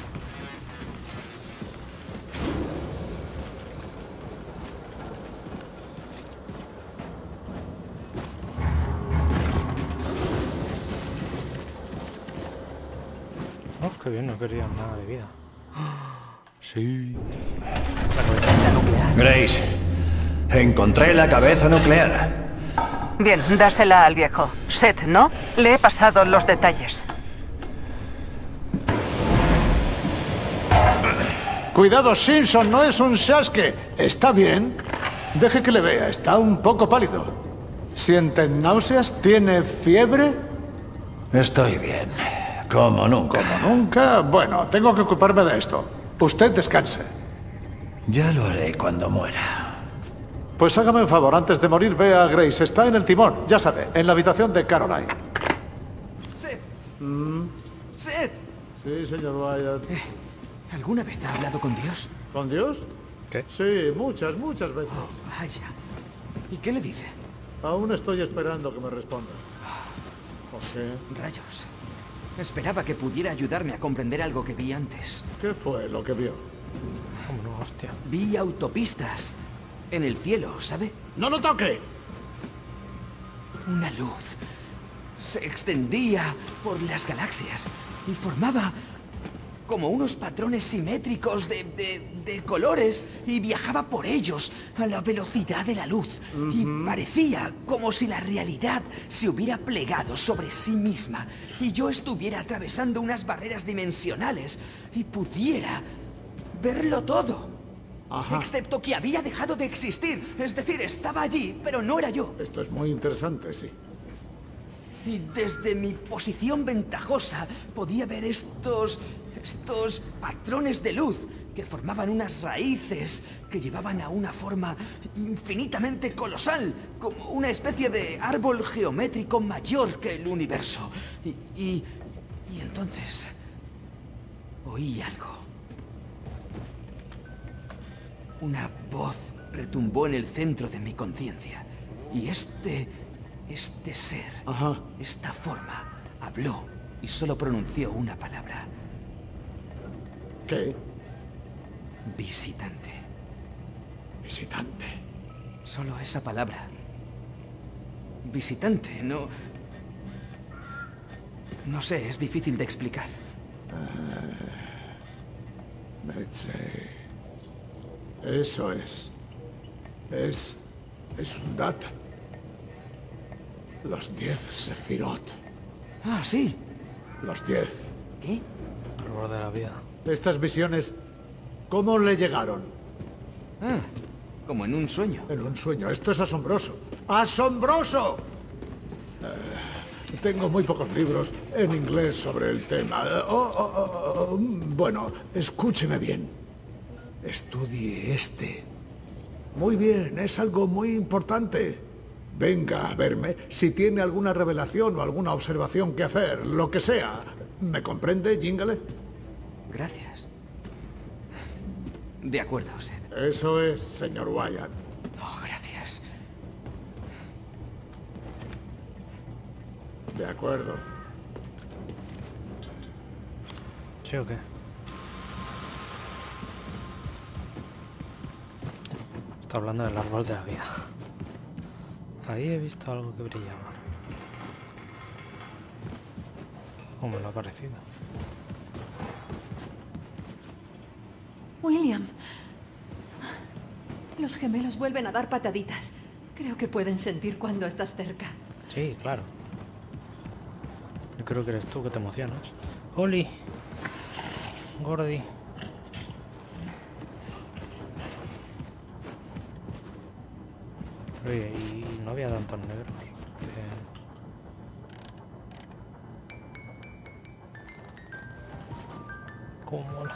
Oh, qué bien, no quería nada de vida. Sí. La cabecita nuclear. Grace, encontré la cabeza nuclear. Bien, dásela al viejo. Seth, ¿no? Le he pasado los detalles. Cuidado, Simpson, no es un Sasuke. ¿Está bien? Deje que le vea, está un poco pálido. ¿Siente náuseas? ¿Tiene fiebre? Estoy bien. Como nunca. ¿Como nunca? Bueno, tengo que ocuparme de esto. Usted descanse. Ya lo haré cuando muera. Pues hágame un favor, antes de morir vea a Grace. Está en el timón, ya sabe, en la habitación de Caroline. Seth. Mm. Seth. Sí, señor Wyatt. Eh, ¿Alguna vez ha hablado con Dios? ¿Con Dios? ¿Qué? Sí, muchas, muchas veces. Oh, vaya. ¿Y qué le dice? Aún estoy esperando que me responda. ¿Por qué? Rayos. Esperaba que pudiera ayudarme a comprender algo que vi antes. ¿Qué fue lo que vio? Oh, no, hostia. Vi autopistas en el cielo, ¿sabe? ¡No lo toque! Una luz se extendía por las galaxias y formaba como unos patrones simétricos de, de, de colores y viajaba por ellos a la velocidad de la luz. Uh-huh. Y parecía como si la realidad se hubiera plegado sobre sí misma y yo estuviera atravesando unas barreras dimensionales y pudiera verlo todo. Ajá. Excepto que había dejado de existir. Es decir, estaba allí, pero no era yo. Esto es muy interesante, sí. Y desde mi posición ventajosa podía ver estos... estos patrones de luz que formaban unas raíces que llevaban a una forma infinitamente colosal, como una especie de árbol geométrico mayor que el universo. Y, y, y entonces oí algo. Una voz retumbó en el centro de mi conciencia. Y este... este ser, Ajá. esta forma, habló y solo pronunció una palabra. ¿Qué? Visitante. Visitante. Solo esa palabra. Visitante, no... No sé, es difícil de explicar. Uh, Eso es. Es... es un dat. Los diez Sefirot. Ah, sí. Los diez. ¿Qué? Árbol de la vida. Estas visiones, ¿cómo le llegaron? Ah, como en un sueño. En un sueño. Esto es asombroso. ¡Asombroso! Uh, tengo muy pocos libros en inglés sobre el tema. Uh, oh, oh, oh, oh. Bueno, escúcheme bien. Estudie este. Muy bien, es algo muy importante. Venga a verme si tiene alguna revelación o alguna observación que hacer, lo que sea. ¿Me comprende, Jingle? Gracias. De acuerdo, Seth. Eso es, señor Wyatt. Oh, gracias. De acuerdo. ¿Sí o qué? Está hablando del árbol de la vida. Ahí he visto algo que brillaba. ¿O me lo ha parecido? William. Los gemelos vuelven a dar pataditas. Creo que pueden sentir cuando estás cerca. Sí, claro. Yo creo que eres tú que te emocionas. ¡Oli! Gordy. Oye, y no había tantos negros. Que... ¿Cómo mola?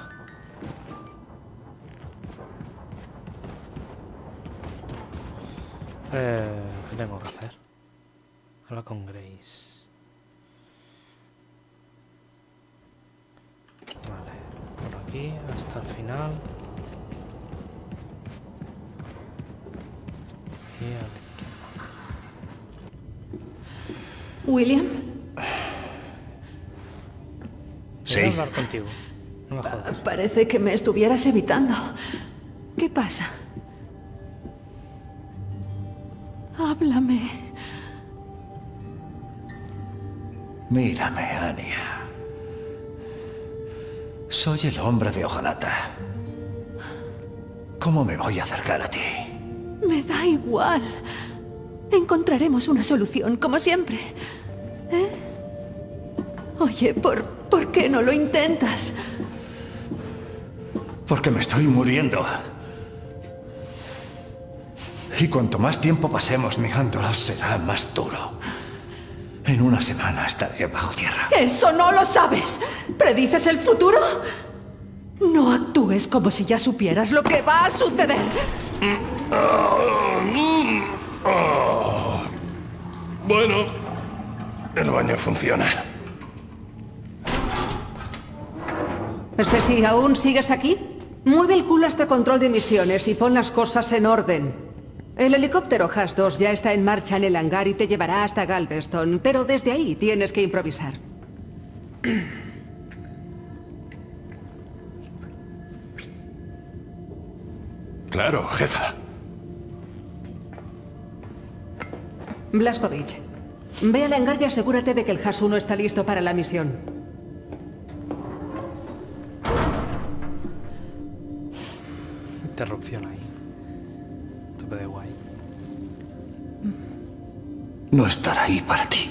Eh, ¿Qué tengo que hacer? Habla con Grace. Vale, por aquí hasta el final. Y a la izquierda. William. Sí. Quiero hablar contigo. No me jodas. Parece que me estuvieras evitando. ¿Qué pasa? Háblame. Mírame, Anya. Soy el hombre de hojalata. ¿Cómo me voy a acercar a ti? Me da igual. Encontraremos una solución, como siempre. ¿Eh? Oye, ¿por, ¿por qué no lo intentas? Porque me estoy muriendo. Y cuanto más tiempo pasemos negándolo, será más duro. En una semana estaré bajo tierra. ¡Eso no lo sabes! ¿Predices el futuro? No actúes como si ya supieras lo que va a suceder. Oh. Bueno, el baño funciona. Spacey, ¿aún sigues aquí? Mueve el culo hasta control de misiones y pon las cosas en orden. El helicóptero Haas dos ya está en marcha en el hangar y te llevará hasta Galveston, pero desde ahí tienes que improvisar. Claro, jefa. Blazkowicz, ve al hangar y asegúrate de que el Haas uno está listo para la misión. Interrupción ahí. Tope de guay. No estar ahí para ti.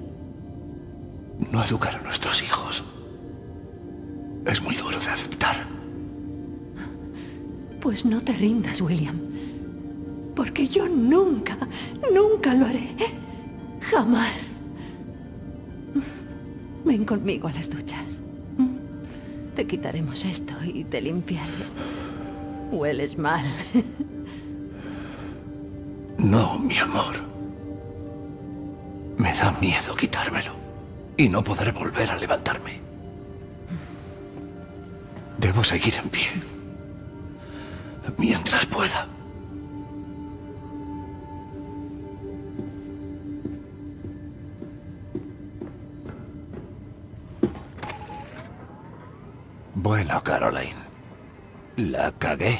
No educar a nuestros hijos. Es muy duro de aceptar. Pues no te rindas, William. Porque yo nunca, nunca lo haré. Jamás. Ven conmigo a las duchas. Te quitaremos esto y te limpiaré. Hueles mal. No, mi amor. Me da miedo quitármelo y no poder volver a levantarme. Debo seguir en pie. Mientras pueda. Bueno, Caroline. La cagué.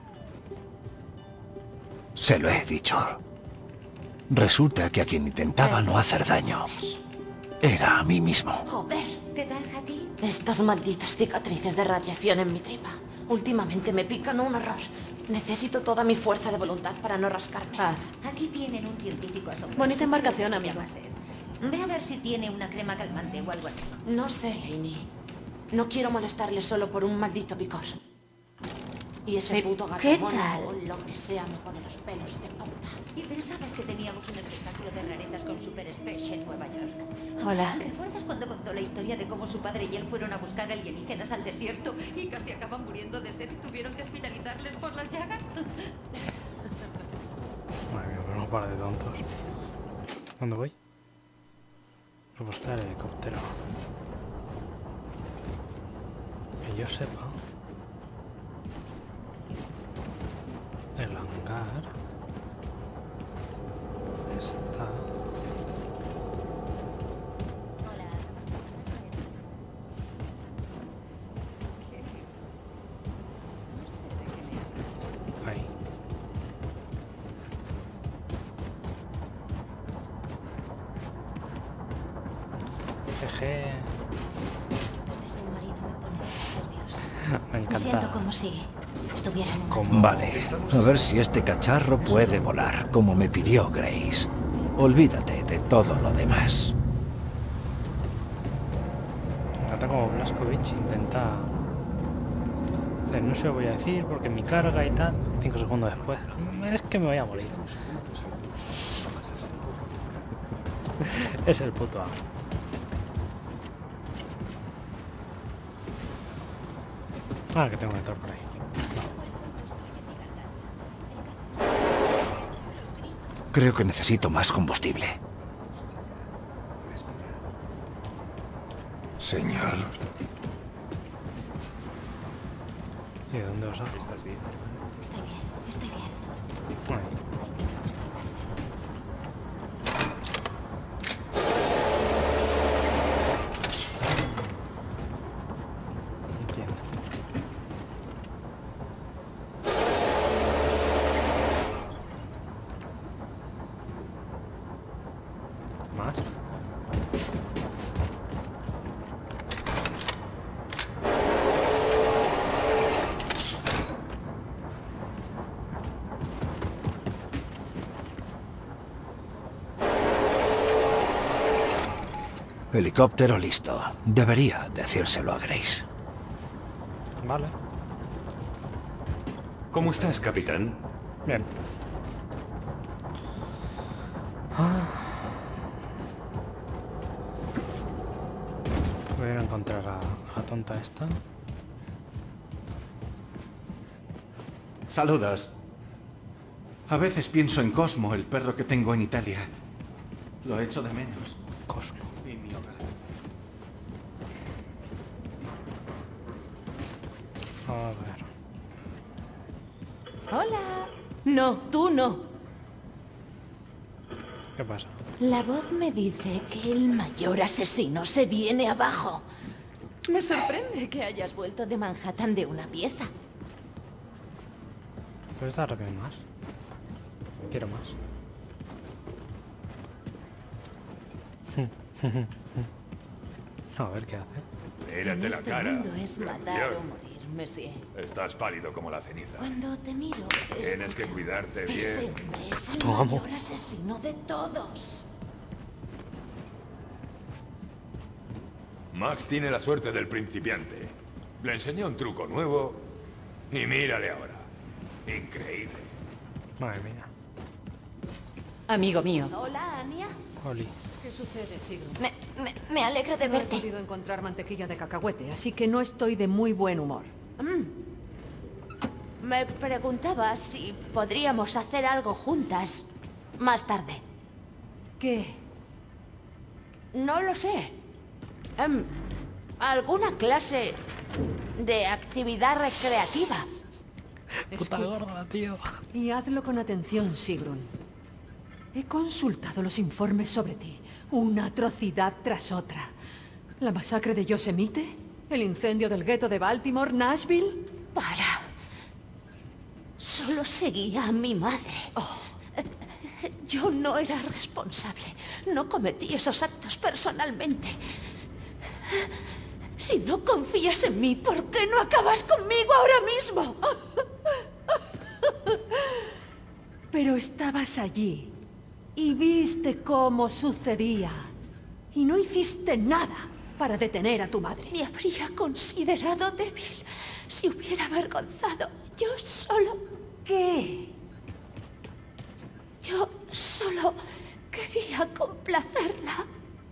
Se lo he dicho. Resulta que a quien intentaba no hacer daño era a mí mismo. Joder, ¿qué tal, Hattie? Estas malditas cicatrices de radiación en mi tripa. Últimamente me pican un horror. Necesito toda mi fuerza de voluntad para no rascarme. Paz. Aquí tienen un científico asombroso. Bonita embarcación, amigo. amigo. Ve a ver si tiene una crema calmante o algo así. No sé, Lainey. No quiero molestarle solo por un maldito picor. Y ese Sí. puto gato ¿Qué mono tal? o lo que sea me pone los pelos de punta. ¿Y pensabas que teníamos un espectáculo de raretas con Super Spesh en Nueva York? Hola. ¿Recuerdas cuando contó la historia de cómo su padre y él fueron a buscar alienígenas al desierto y casi acaban muriendo de sed y tuvieron que hospitalizarles por las llagas? Madre mía, pero no para de tontos. ¿Dónde voy? Repostar el helicóptero. Que yo sepa. El hangar está... ahí. Jeje. Este submarino me pone de nervios. Me Me encanta. siento como si estuviera en un... Vale, a ver si este cacharro puede volar, como me pidió Grace. Olvídate de todo lo demás. Me encanta como Blazkowicz intenta... hacer, no se lo voy a decir porque mi carga y tal, cinco segundos después. Es que me voy a morir. Es el puto amo. Ah, que tengo que entrar por ahí. Creo que necesito más combustible. Señor. ¿Y de dónde vas a...? ¿Estás bien, hermano? Estoy bien, estoy bien. Bueno. Entiendo. ¿Más? Helicóptero listo. Debería decírselo a Grace. Vale. ¿Cómo estás, capitán? Bien. Ah. Voy a ir a encontrar a la tonta esta. Saludos. A veces pienso en Cosmo, el perro que tengo en Italia. Lo echo de menos. Cosmo. Y mi hogar. A ver. Hola. No, tú no. ¿Qué pasa? La voz me dice que el mayor asesino se viene abajo. Me sorprende que hayas vuelto de Manhattan de una pieza. ¿Puedes darle más? Quiero más. A ver qué hace. Mírate la este cara. mundo es matar o morir, Monsieur. Estás pálido como la ceniza. Cuando te miro, Tienes que escucha, cuidarte ese bien. hombre es el Tu amo. mayor asesino de todos. Max tiene la suerte del principiante. Le enseñé un truco nuevo y mírale ahora. Increíble. Madre mía. Amigo mío. Hola, Anya. Oli. ¿Qué sucede, Sigrun? Me, me, me alegra de No he verte. podido encontrar mantequilla de cacahuete, así que no estoy de muy buen humor. Mm. Me preguntaba si podríamos hacer algo juntas más tarde. ¿Qué? No lo sé. Em, ¿Alguna clase de actividad recreativa? Puta gorda, tío. Y hazlo con atención, Sigrun. He consultado los informes sobre ti. Una atrocidad tras otra. La masacre de Yosemite, el incendio del gueto de Baltimore, Nashville. Para. Solo seguía a mi madre. Oh. Yo no era responsable. No cometí esos actos personalmente. Si no confías en mí, ¿por qué no acabas conmigo ahora mismo? Pero estabas allí y viste cómo sucedía. Y no hiciste nada para detener a tu madre. Me habría considerado débil si hubiera avergonzado. Yo solo... ¿Qué? Yo solo quería complacerla.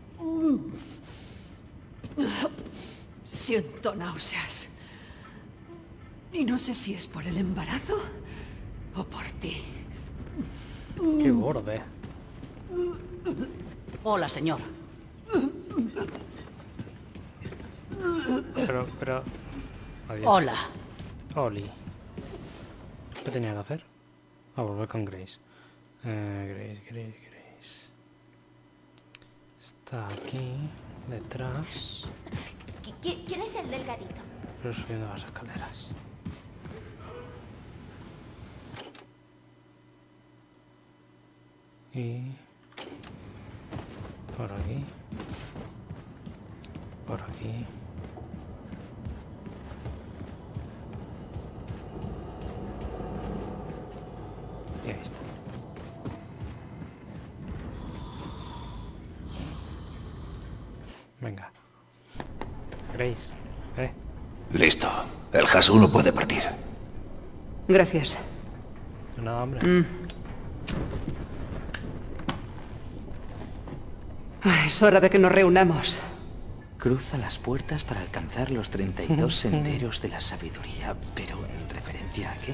Siento náuseas. Y no sé si es por el embarazo o por ti. Qué borde. Hola, señor. Pero, pero... Adiós. Hola. Oli. ¿Qué tenía que hacer? A volver con Grace. Eh, Grace, Grace, Grace. Está aquí, detrás. ¿Qui- ¿Quién es el delgadito? Pero subiendo las escaleras. Y... por aquí. Por aquí. Y ahí está. Venga. Grace, ¿eh? Listo. El Hasuno puede partir. Gracias. Nada, hombre. Mm. Es hora de que nos reunamos. Cruza las puertas para alcanzar los treinta y dos senderos de la sabiduría. Pero, ¿en referencia a qué?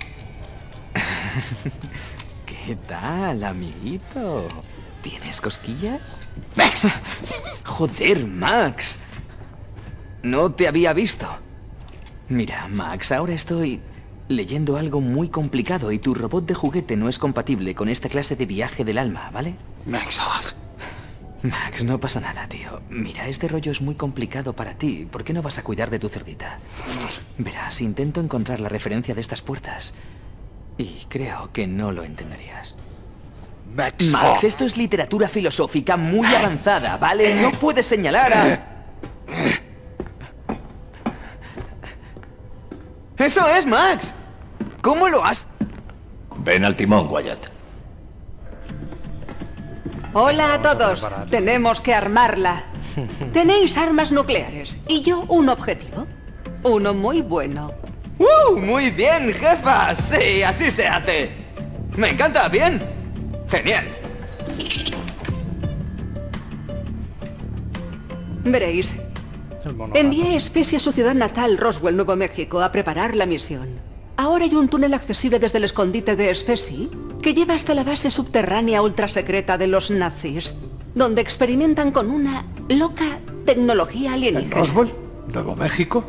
¿Qué tal, amiguito? ¿Tienes cosquillas? ¡Max! ¡Joder, Max! No te había visto. Mira, Max, ahora estoy leyendo algo muy complicado y tu robot de juguete no es compatible con esta clase de viaje del alma, ¿vale? Max, Max, no pasa nada, tío. Mira, este rollo es muy complicado para ti. ¿Por qué no vas a cuidar de tu cerdita? Verás, intento encontrar la referencia de estas puertas y creo que no lo entenderías. Max, Max, esto es literatura filosófica muy avanzada, ¿vale? No puedes señalar a... ¡Eso es, Max! ¿Cómo lo has...? Ven al timón, Wyatt. Hola a todos. Tenemos que armarla. Tenéis armas nucleares y yo un objetivo. Uno muy bueno. ¡Uh! Muy bien, jefa. Sí, así se hace. Me encanta, bien. Genial. Veréis. Envié a Spacey a su ciudad natal, Roswell, Nuevo México, a preparar la misión. Ahora hay un túnel accesible desde el escondite de Spacey que lleva hasta la base subterránea ultrasecreta de los nazis, donde experimentan con una loca tecnología alienígena. ¿En Roswell? ¿Nuevo México?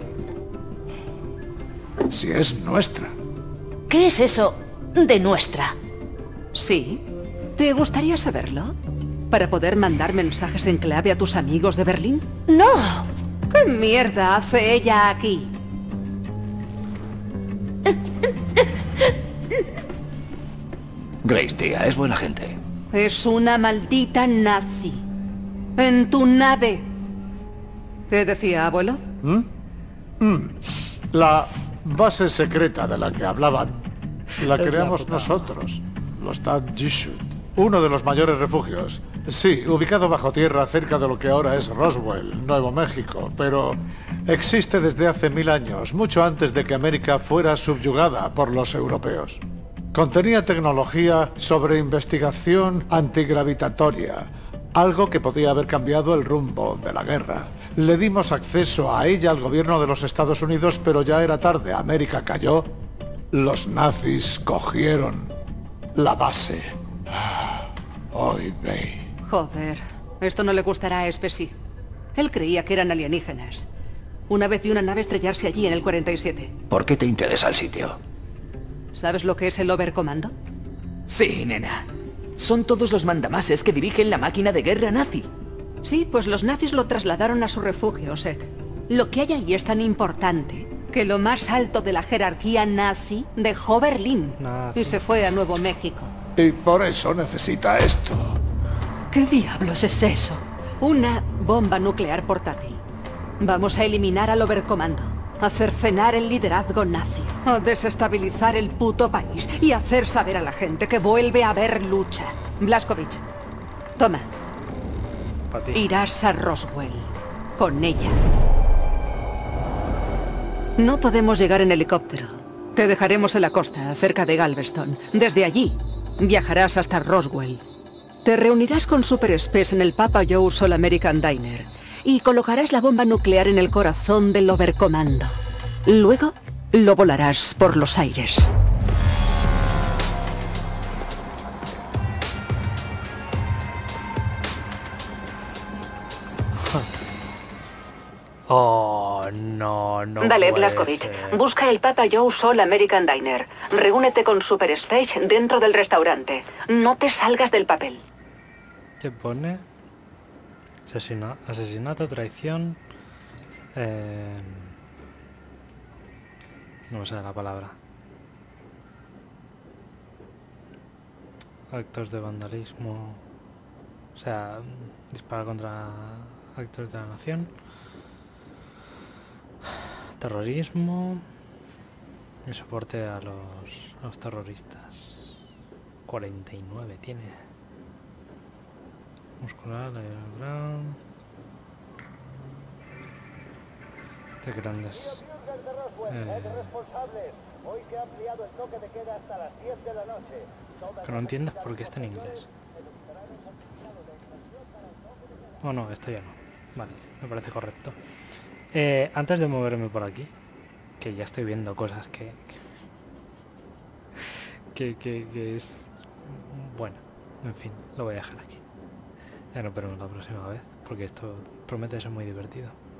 Si es nuestra. ¿Qué es eso de nuestra? Sí. ¿Te gustaría saberlo? ¿Para poder mandar mensajes en clave a tus amigos de Berlín? ¡No! ¿Qué mierda hace ella aquí? Grace, tía, es buena gente. Es una maldita nazi. En tu nave. ¿Qué decía, abuelo? ¿Mm? Mm. La base secreta de la que hablaban la creamos nosotros, los Tad Jishut. Uno de los mayores refugios. Sí, ubicado bajo tierra cerca de lo que ahora es Roswell, Nuevo México, pero existe desde hace mil años, mucho antes de que América fuera subyugada por los europeos. Contenía tecnología sobre investigación antigravitatoria, algo que podía haber cambiado el rumbo de la guerra. Le dimos acceso a ella al gobierno de los Estados Unidos, pero ya era tarde. América cayó. Los nazis cogieron la base. Hoy ve. Joder, esto no le gustará a Spacey. Él creía que eran alienígenas. Una vez vi una nave estrellarse allí en el cuarenta y siete. ¿Por qué te interesa el sitio? ¿Sabes lo que es el Overcommando? Sí, nena. Son todos los mandamases que dirigen la máquina de guerra nazi. Sí, pues los nazis lo trasladaron a su refugio, Seth. Lo que hay allí es tan importante que lo más alto de la jerarquía nazi dejó Berlín nazi. y se fue a Nuevo México. Y por eso necesita esto. ¿Qué diablos es eso? Una bomba nuclear portátil. Vamos a eliminar al Overcommando, a cercenar el liderazgo nazi, a desestabilizar el puto país y hacer saber a la gente que vuelve a haber lucha. Blazkowicz, toma. Irás a Roswell con ella. No podemos llegar en helicóptero. Te dejaremos en la costa, cerca de Galveston. Desde allí, viajarás hasta Roswell. Te reunirás con Super Space en el Papa Joe's All American Diner y colocarás la bomba nuclear en el corazón del Overcommando. Luego, lo volarás por los aires. Oh, no, no Dale, puede Blazkowicz, ser. busca el Papa Joe's All American Diner. Reúnete con Super Space dentro del restaurante. No te salgas del papel. ¿Qué pone? Asesina asesinato, traición... Eh... No me sale la palabra. Actos de vandalismo... O sea, dispara contra actores de la nación. Terrorismo... Y soporte a los, a los terroristas. cuarenta y nueve tiene. Muscular, ground. De grandes. Eh, que no entiendes por qué está en inglés. Oh no, esto ya no. Vale, me parece correcto. Eh, antes de moverme por aquí, que ya estoy viendo cosas que... que, que, que es... Bueno, en fin, lo voy a dejar aquí. Ya nos veremos la próxima vez, porque esto promete ser muy divertido.